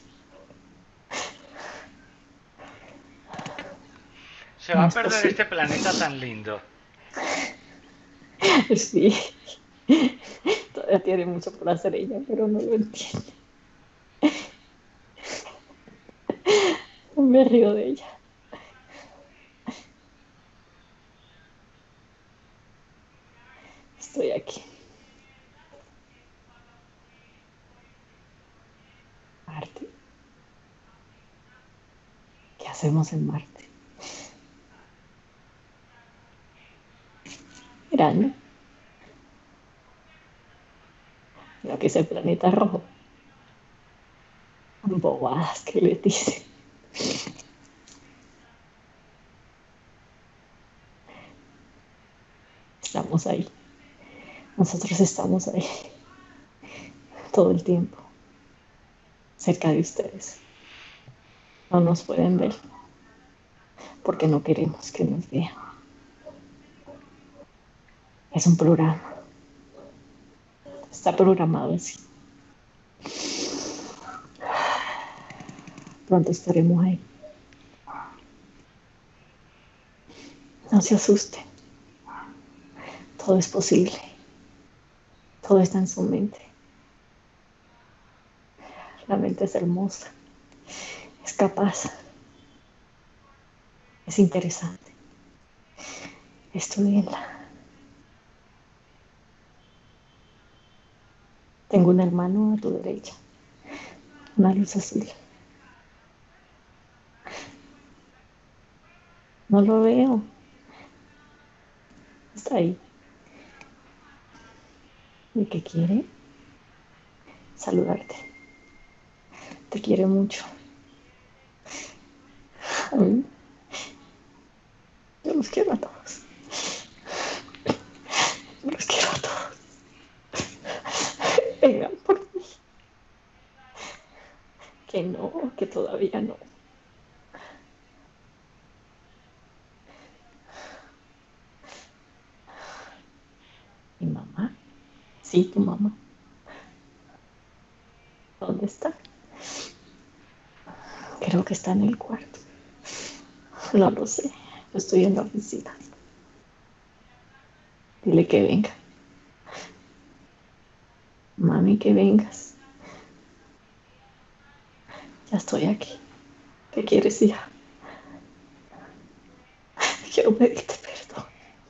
Se va No a es perder este posible. planeta tan lindo. Sí, todavía tiene mucho por hacer ella, pero no lo entiende. Me río de ella. Estoy aquí. Marte. ¿Qué hacemos en Marte? Grande. Lo que es el planeta rojo. Bobadas que le dice. Estamos ahí. Nosotros estamos ahí. Todo el tiempo. Cerca de ustedes. No nos pueden ver. Porque no queremos que nos vean. Es un programa. Está programado así. Pronto estaremos ahí. No se asusten. Todo es posible. Todo está en su mente. La mente es hermosa. Es capaz. Es interesante. Estudienla. Tengo un hermano a tu derecha. Una luz azul. No lo veo. Está ahí. ¿Y qué quiere? Saludarte. Te quiere mucho. Ay, yo los quiero a todos. Yo los quiero a todos. Vengan por mí. Que no, que todavía no. ¿Mi mamá? Sí, tu mamá. ¿Dónde está? Creo que está en el cuarto. No lo sé. Yo estoy en la oficina. Dile que venga. Mami, que vengas. Ya estoy aquí. ¿Qué quieres, hija? Quiero pedirte perdón.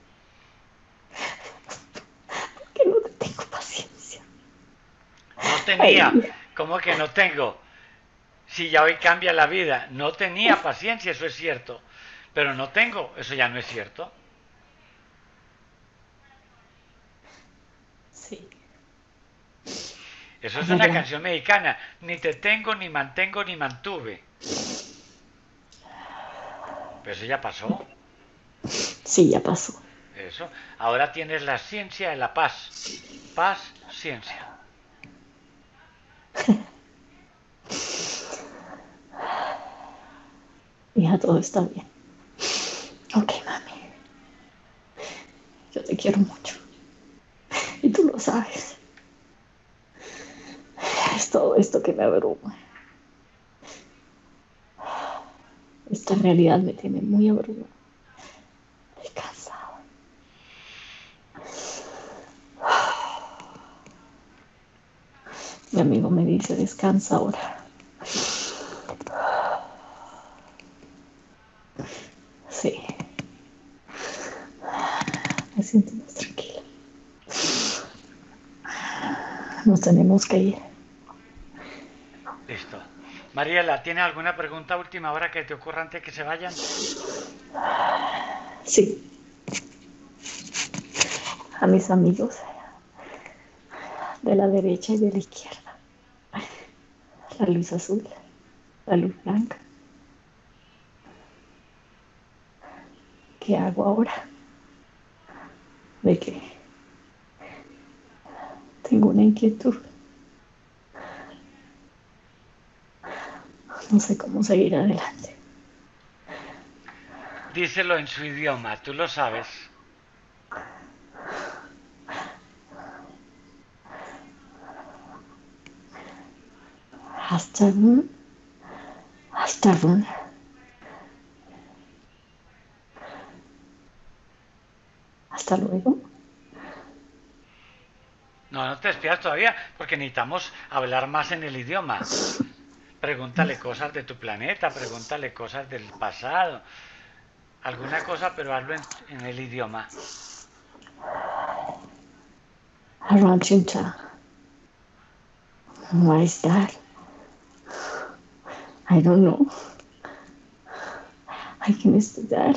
Que no te tengo paciencia. No tenía. Ay, ¿Cómo que no tengo? Si ya hoy cambia la vida. No tenía paciencia, eso es cierto. Pero no tengo, eso ya no es cierto. sí, Eso es es una verdad. canción mexicana. Ni te tengo, ni mantengo, ni mantuve. Pero eso ya pasó. Sí, ya pasó. Eso. Ahora tienes la ciencia de la paz. Paz, ciencia. Hija, todo está bien. Ok, mami. Yo te quiero mucho. Y tú lo sabes. Es todo esto que me abruma. Esta realidad me tiene muy abrumada. Estoy cansada. Mi amigo me dice, descansa ahora. Sí, me siento más tranquila. Nos tenemos que ir. Listo. Mariela, ¿tiene alguna pregunta última hora que te ocurra antes que se vayan? Sí, a mis amigos de la derecha y de la izquierda. La luz azul, la luz blanca. ¿Qué hago ahora? De que tengo una inquietud. No sé cómo seguir adelante. Díselo en su idioma, tú lo sabes. Hasta, hasta, hasta luego. no te despidas todavía, porque necesitamos hablar más en el idioma. Pregúntale cosas de tu planeta, pregúntale cosas del pasado, alguna cosa, pero hazlo en, en el idioma. Arranchincha. Why is that? I don't know. I can estudiar.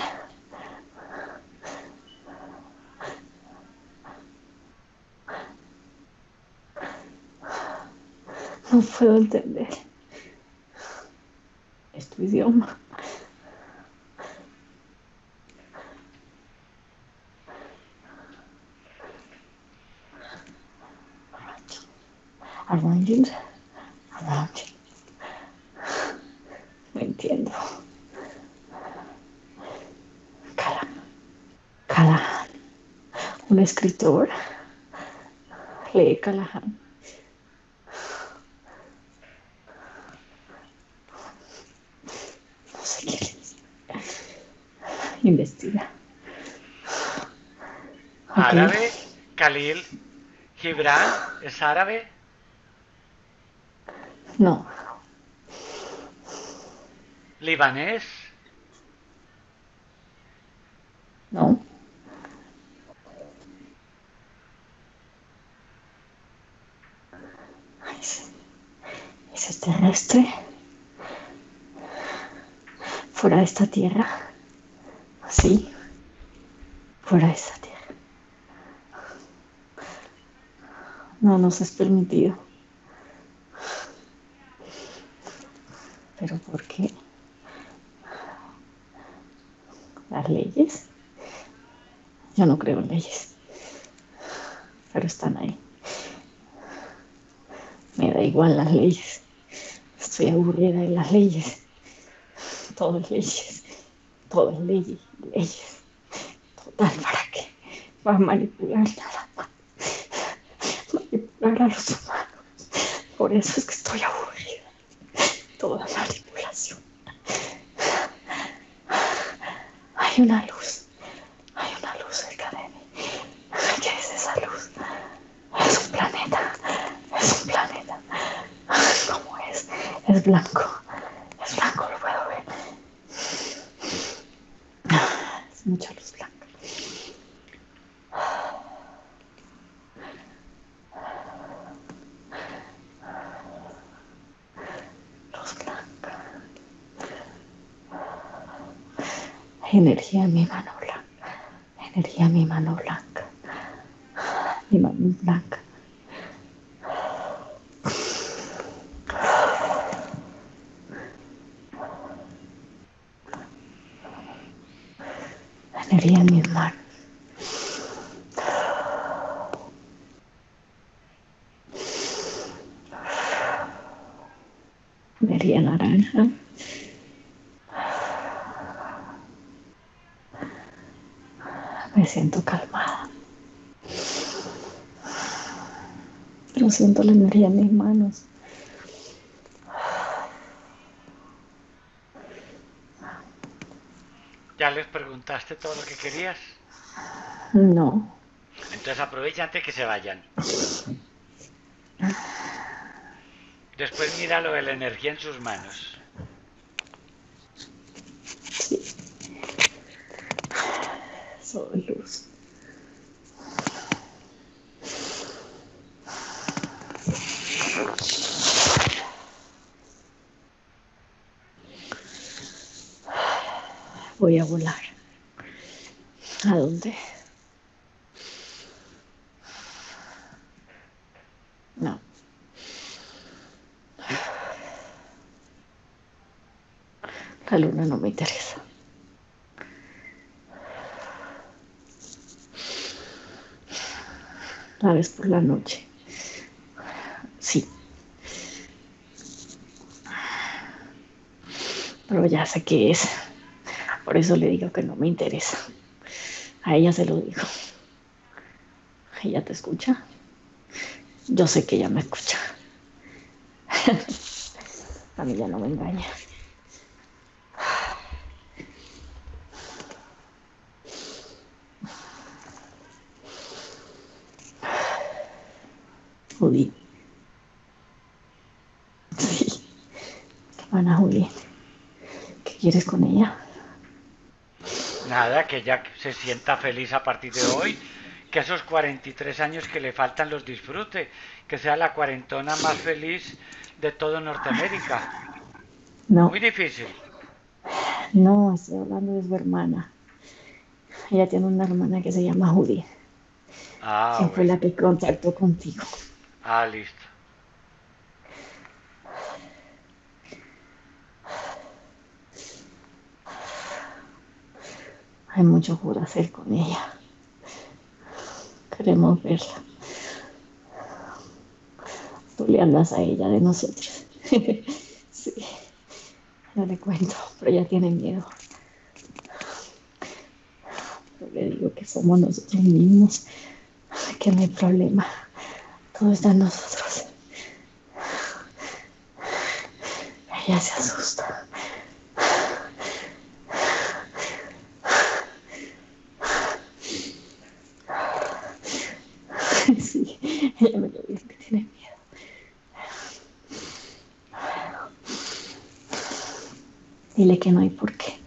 No puedo entender. Es tu idioma. Arranging. Arranging. No entiendo. Callahan. Callahan. Un escritor. Lee Callahan. No sé quién es. Investiga. Okay. Árabe, Khalil Gibran, ¿es árabe? No. ¿Libanés? No. ¿Es, es terrestre? ¿Fuera de esta tierra? Sí. Fuera de esta tierra. No nos es permitido. ¿Pero por qué? ¿Las leyes? Yo no creo en leyes. Pero están ahí. Me da igual las leyes. Estoy aburrida de las leyes. Todo es leyes. Todo es leyes. Leyes. Total, ¿para qué? Va a manipular nada más. Manipular a los humanos. Por eso es que estoy aburrida. Toda manipulación. Hay una luz. Hay una luz cerca de mí. ¿Qué es esa luz? Es un planeta. Es un planeta. ¿Cómo es? Es blanco. Es blanco, lo puedo ver. Es mucha luz blanca. Luz blanca. Energía en mi mano blanca. Energía en mi mano blanca. Mi mano blanca. Energía en mis manos. Energía naranja. Me siento calmada. Pero siento la energía en mis manos. ¿Ya les preguntaste todo lo que querías? No. Entonces aprovecha antes que se vayan. Después mira lo de la energía en sus manos. Sí. Soy luz. Voy a volar. ¿A dónde? No. La luna no me interesa. La ves por la noche. Sí. Pero ya sé qué es. Por eso le digo que no me interesa. A ella se lo digo. ¿Ella te escucha? Yo sé que ella me escucha. A mí ya no me engaña. Judy. Sí. Hermana Judy. ¿Qué quieres con ella? Nada, que ella se sienta feliz a partir de hoy, que esos cuarenta y tres años que le faltan los disfrute, que sea la cuarentona más feliz de todo Norteamérica. No, Muy difícil. no, estoy hablando de su hermana. Ella tiene una hermana que se llama Judy, Ah, quien fue bueno. la que contactó contigo. Ah, listo. Hay mucho por hacer con ella. Queremos verla. Tú le hablas a ella de nosotros. Sí, no le cuento, pero ella tiene miedo. Yo le digo que somos nosotros mismos, que no hay problema. Todo está en nosotros. Ella se asusta. Sí, ella me lo dice que tiene miedo. Dile que no hay por qué.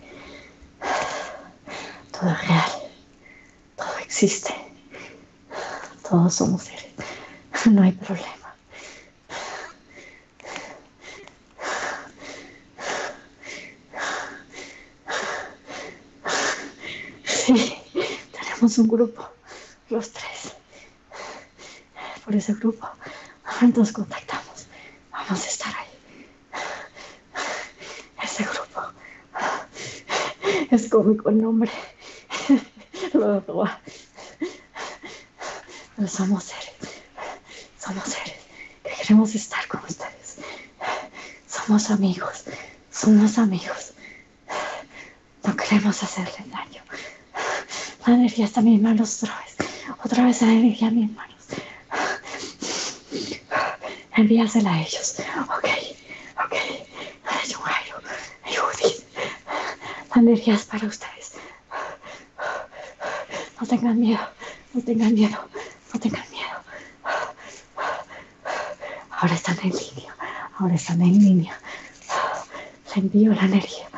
Todo es real. Todo existe. Todos somos seres. No hay problema. Sí, tenemos un grupo, los tres. Por ese grupo nos contactamos. Vamos a estar ahí. Ese grupo. Es cómico el nombre. Lo roba. Pero somos seres. Somos seres que queremos estar con ustedes. Somos amigos. Somos amigos. No queremos hacerle daño. La energía está en mis manos otra vez. Otra vez la energía en mis manos. Envíasela a ellos. Ok, ok. Yo, Jairo, Judith. La energía es para ustedes. No tengan miedo. No tengan miedo. No tengan miedo. Ahora están en línea. Ahora están en línea. Le envío la energía.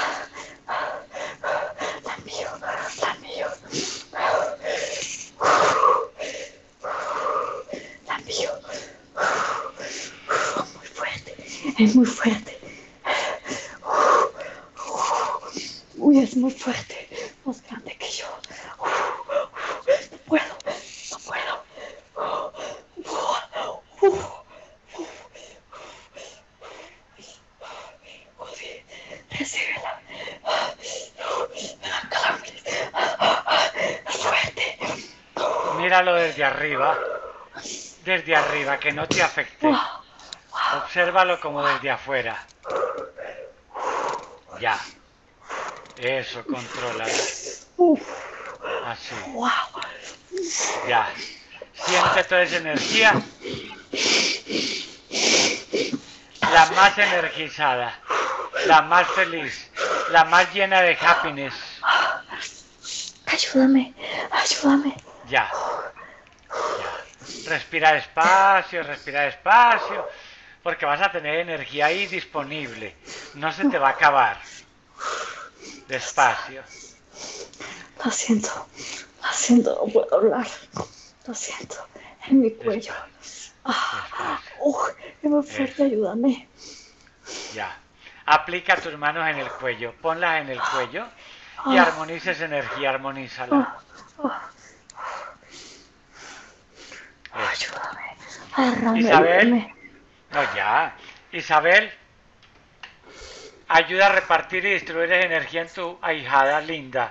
La envío. La envío. La envío. Muy fuerte. Es muy fuerte. Uy, es muy fuerte. Más grande que yo. No puedo. No puedo. Joder, recíbela. Me dan calambres. Es fuerte. Míralo desde arriba, desde arriba, que no te afecte. Obsérvalo como desde afuera. Ya. Eso, contrólala. Uf, Así. wow. Ya. Siente toda esa energía. La más energizada. La más feliz. La más llena de happiness. Ayúdame, ayúdame. Ya. Ya. Respira despacio, respira despacio. Porque vas a tener energía ahí disponible. No se te va a acabar. Despacio. Lo siento, lo siento, no puedo hablar. Lo siento, en mi cuello. Ah, Despacio. uh, es muy fuerte, Eso. ayúdame. Ya. Aplica tus manos en el cuello. Ponlas en el cuello. Y Ah, armoniza esa energía. Armonízala. ah, ah, Eso. ayúdame, agárrame, Isabel. ayúdame. No, ya. Isabel. Ayuda a repartir y distribuir esa energía en tu ahijada linda.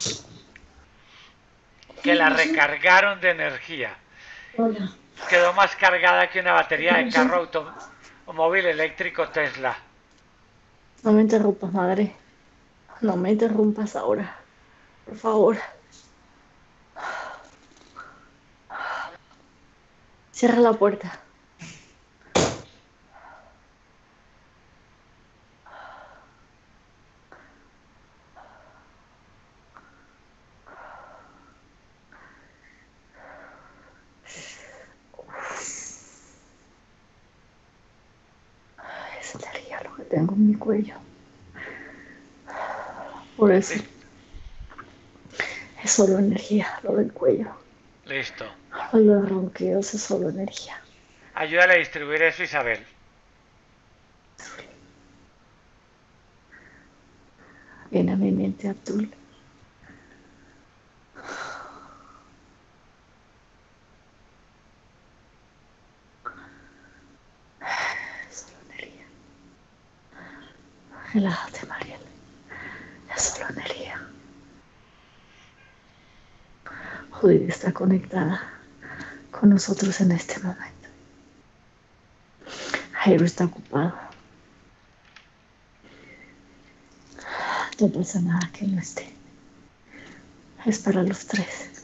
Que la recargaron de energía. Hola, Quedó más cargada que una batería de carro automóvil eléctrico Tesla. no me interrumpas, madre. No me interrumpas ahora, por favor. Cierra la puerta. es energía lo que tengo en mi cuello. Por eso Lis- es solo energía lo del cuello. Listo. Los ronquidos es solo energía. Ayúdale a distribuir eso, Isabel. Viene a mi mente Abdul. Es solo energía. Relájate, Mariel. Es solo energía. Judith está conectada con nosotros en este momento. Jairo está ocupado. No pasa nada que no esté. Es para los tres.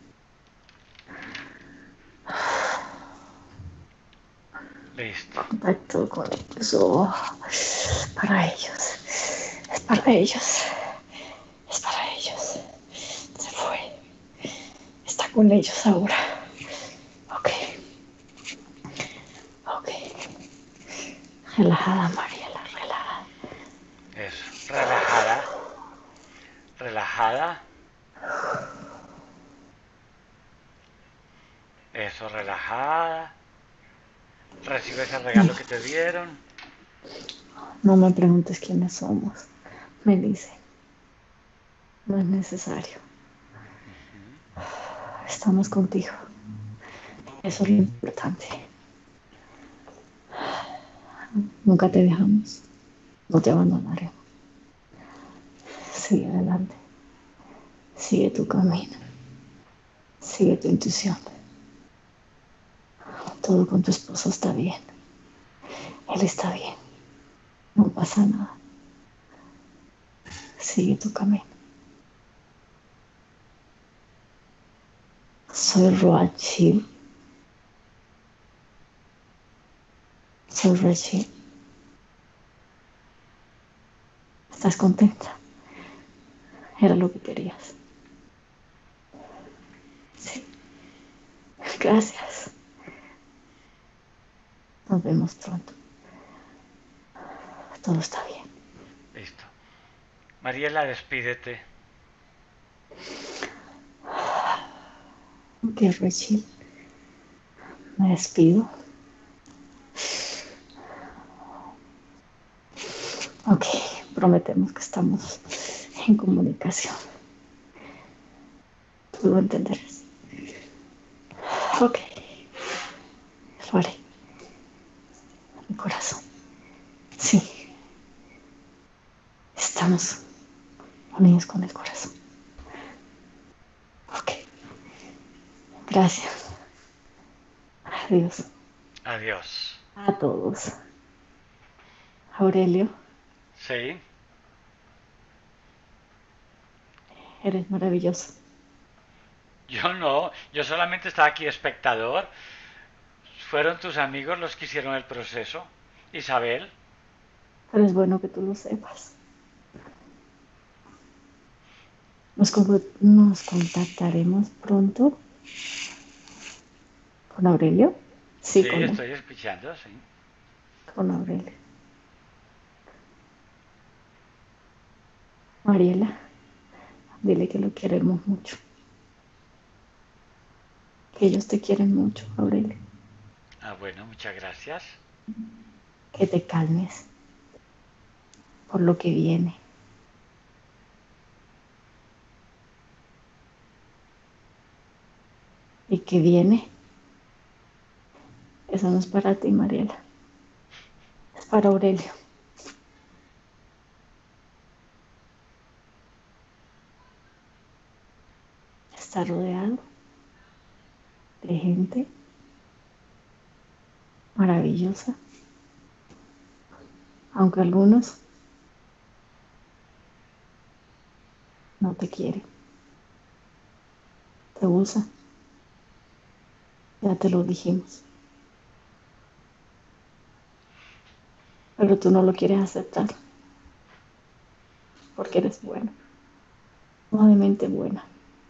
Listo. Contacto con eso. Para ellos. Es para ellos. Es para ellos. Se fue. Está con ellos ahora. Ok. Ok. Relajada, Mariela, relajada. Eso. Relajada. Relajada. Eso, relajada. Recibes el No, regalo que te dieron. no me preguntes quiénes somos. Me dice, no es necesario. Estamos contigo. Eso es lo importante. Nunca te dejamos. No te abandonaremos. Sigue adelante. Sigue tu camino. Sigue tu intuición. Todo con tu esposo está bien. Él está bien. No pasa nada. Sigue tu camino. Soy Roachil. Soy Rachel. ¿Estás contenta? Era lo que querías. Sí. Gracias. Nos vemos pronto. Todo está bien. Listo. Mariela, despídete. Ok, Rachel. Me despido. Ok, prometemos que estamos en comunicación. Tú lo entenderás. Ok, lo haré. Mi corazón. Sí, estamos unidos con el corazón. Ok, gracias. Adiós. Adiós. A todos. Aurelio, Sí. eres maravilloso. Yo no. Yo solamente estaba aquí espectador. Fueron tus amigos los que hicieron el proceso. Isabel. Pero es bueno que tú lo sepas. Nos, nos contactaremos pronto con Aurelio. Sí, Sí, con él. estoy escuchando, sí. Con Aurelio. Mariela, dile que lo queremos mucho. Que ellos te quieren mucho, Aurelio. Ah, bueno, muchas gracias. Que te calmes por lo que viene. Y que viene, eso no es para ti, Mariela. Es para Aurelio. Está rodeado de gente maravillosa, aunque algunos no te quieren, te usan, ya te lo dijimos, pero tú no lo quieres aceptar porque eres bueno, suavemente buena,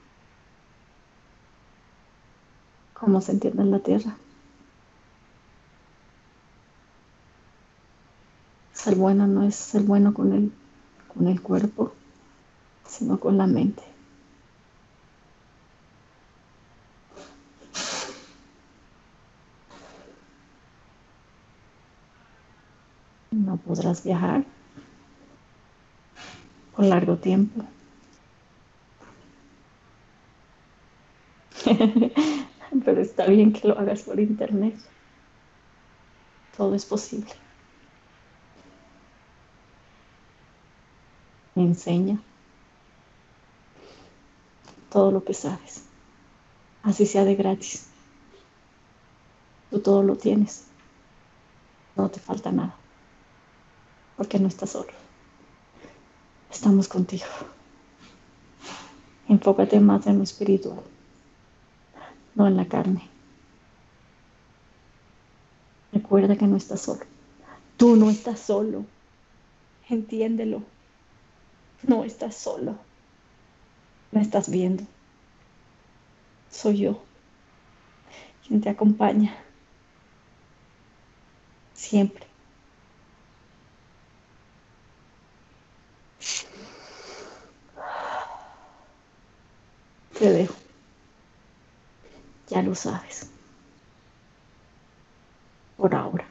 como se entiende en la tierra. Ser bueno no es ser bueno con el, con el cuerpo, sino con la mente. No podrás viajar por largo tiempo. Pero está bien que lo hagas por internet. Todo es posible. Me enseña todo lo que sabes. Así sea de gratis. Tú todo lo tienes. No te falta nada. Porque no estás solo. Estamos contigo. Enfócate más en lo espiritual, no en la carne. Recuerda que no estás solo. Tú no estás solo. Entiéndelo. No estás solo. Me estás viendo. Soy yo quien te acompaña. Siempre. Te dejo. Ya lo sabes. Por ahora.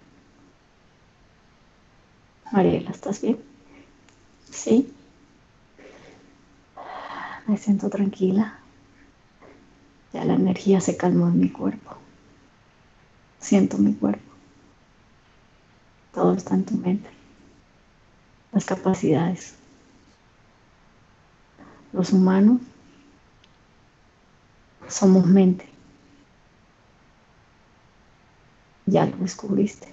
Mariela, ¿estás bien? Sí. Me siento tranquila. Ya la energía se calmó en mi cuerpo. Siento mi cuerpo. Todo está en tu mente. Las capacidades. Los humanos somos mente. Ya lo descubriste.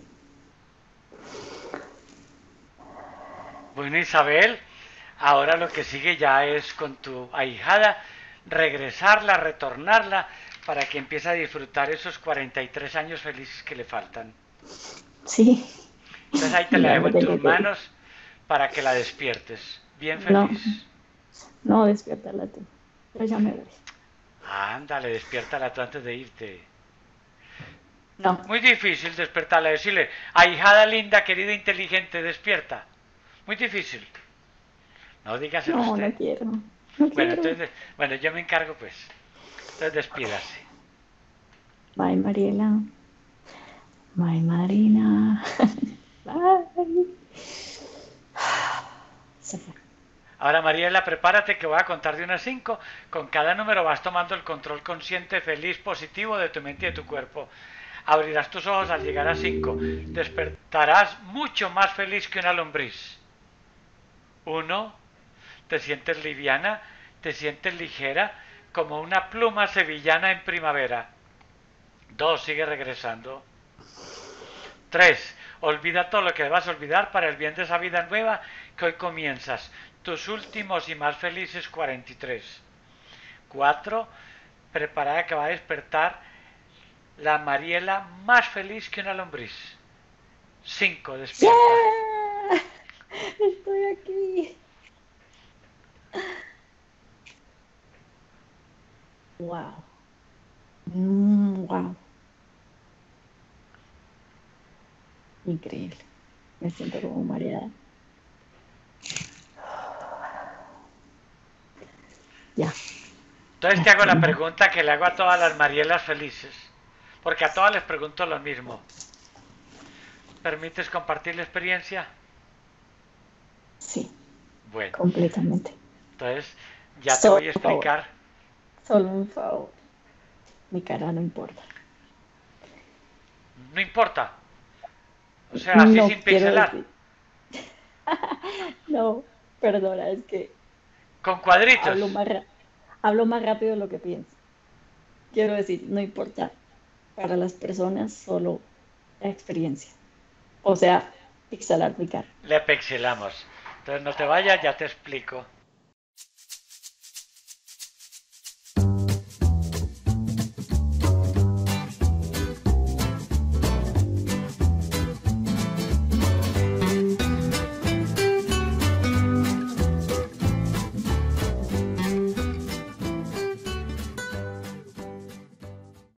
Bueno, Isabel, ahora lo que sigue ya es con tu ahijada, regresarla, retornarla, para que empiece a disfrutar esos cuarenta y tres años felices que le faltan. Sí. Entonces ahí te Y la ya dejo me en tus tengo que ir. manos para que la despiertes. Bien No, feliz. no, despiértala tú. Yo ya me voy. Ándale, despiértala tú antes de irte. No, Muy difícil despertarla, decirle, ahijada linda, querida, inteligente, despierta. Muy difícil. No dígaselo no, no usted. quiero. No Bueno, quiero. entonces, bueno, yo me encargo pues. Entonces despídase. Bye, Mariela. Bye, Marina. Bye. Se fue. Ahora, Mariela, prepárate que voy a contar de unas cinco. Con cada número vas tomando el control consciente, feliz, positivo de tu mente y de tu cuerpo. Abrirás tus ojos al llegar a cinco. Despertarás mucho más feliz que una lombriz. Uno, te sientes liviana, te sientes ligera, como una pluma sevillana en primavera. Dos, sigue regresando. Tres, olvida todo lo que debas olvidar para el bien de esa vida nueva que hoy comienzas. Tus últimos y más felices cuarenta y tres. Cuatro, preparada que va a despertar la Mariela más feliz que una lombriz. Cinco, despierta. ¡Yeah! Estoy aquí. Wow. Mm, wow. Increíble. Me siento como mareada. Ya, Entonces ya te hago estoy la mejor. pregunta que le hago a todas las Marielas felices. Porque a todas les pregunto lo mismo. ¿Permites compartir la experiencia? Sí, Bueno, completamente. entonces ya te Solo voy a un favor. explicar. Solo un favor. Mi cara no importa. No importa. O sea, así No sin quiero pixelar. decir. No, perdona, es que Con cuadritos. hablo más, ra- hablo más rápido de lo que pienso. Quiero decir, no importa. Para las personas, solo la experiencia. O sea, pixelar mi cara. Le pixelamos. Entonces no te vayas, ya te explico.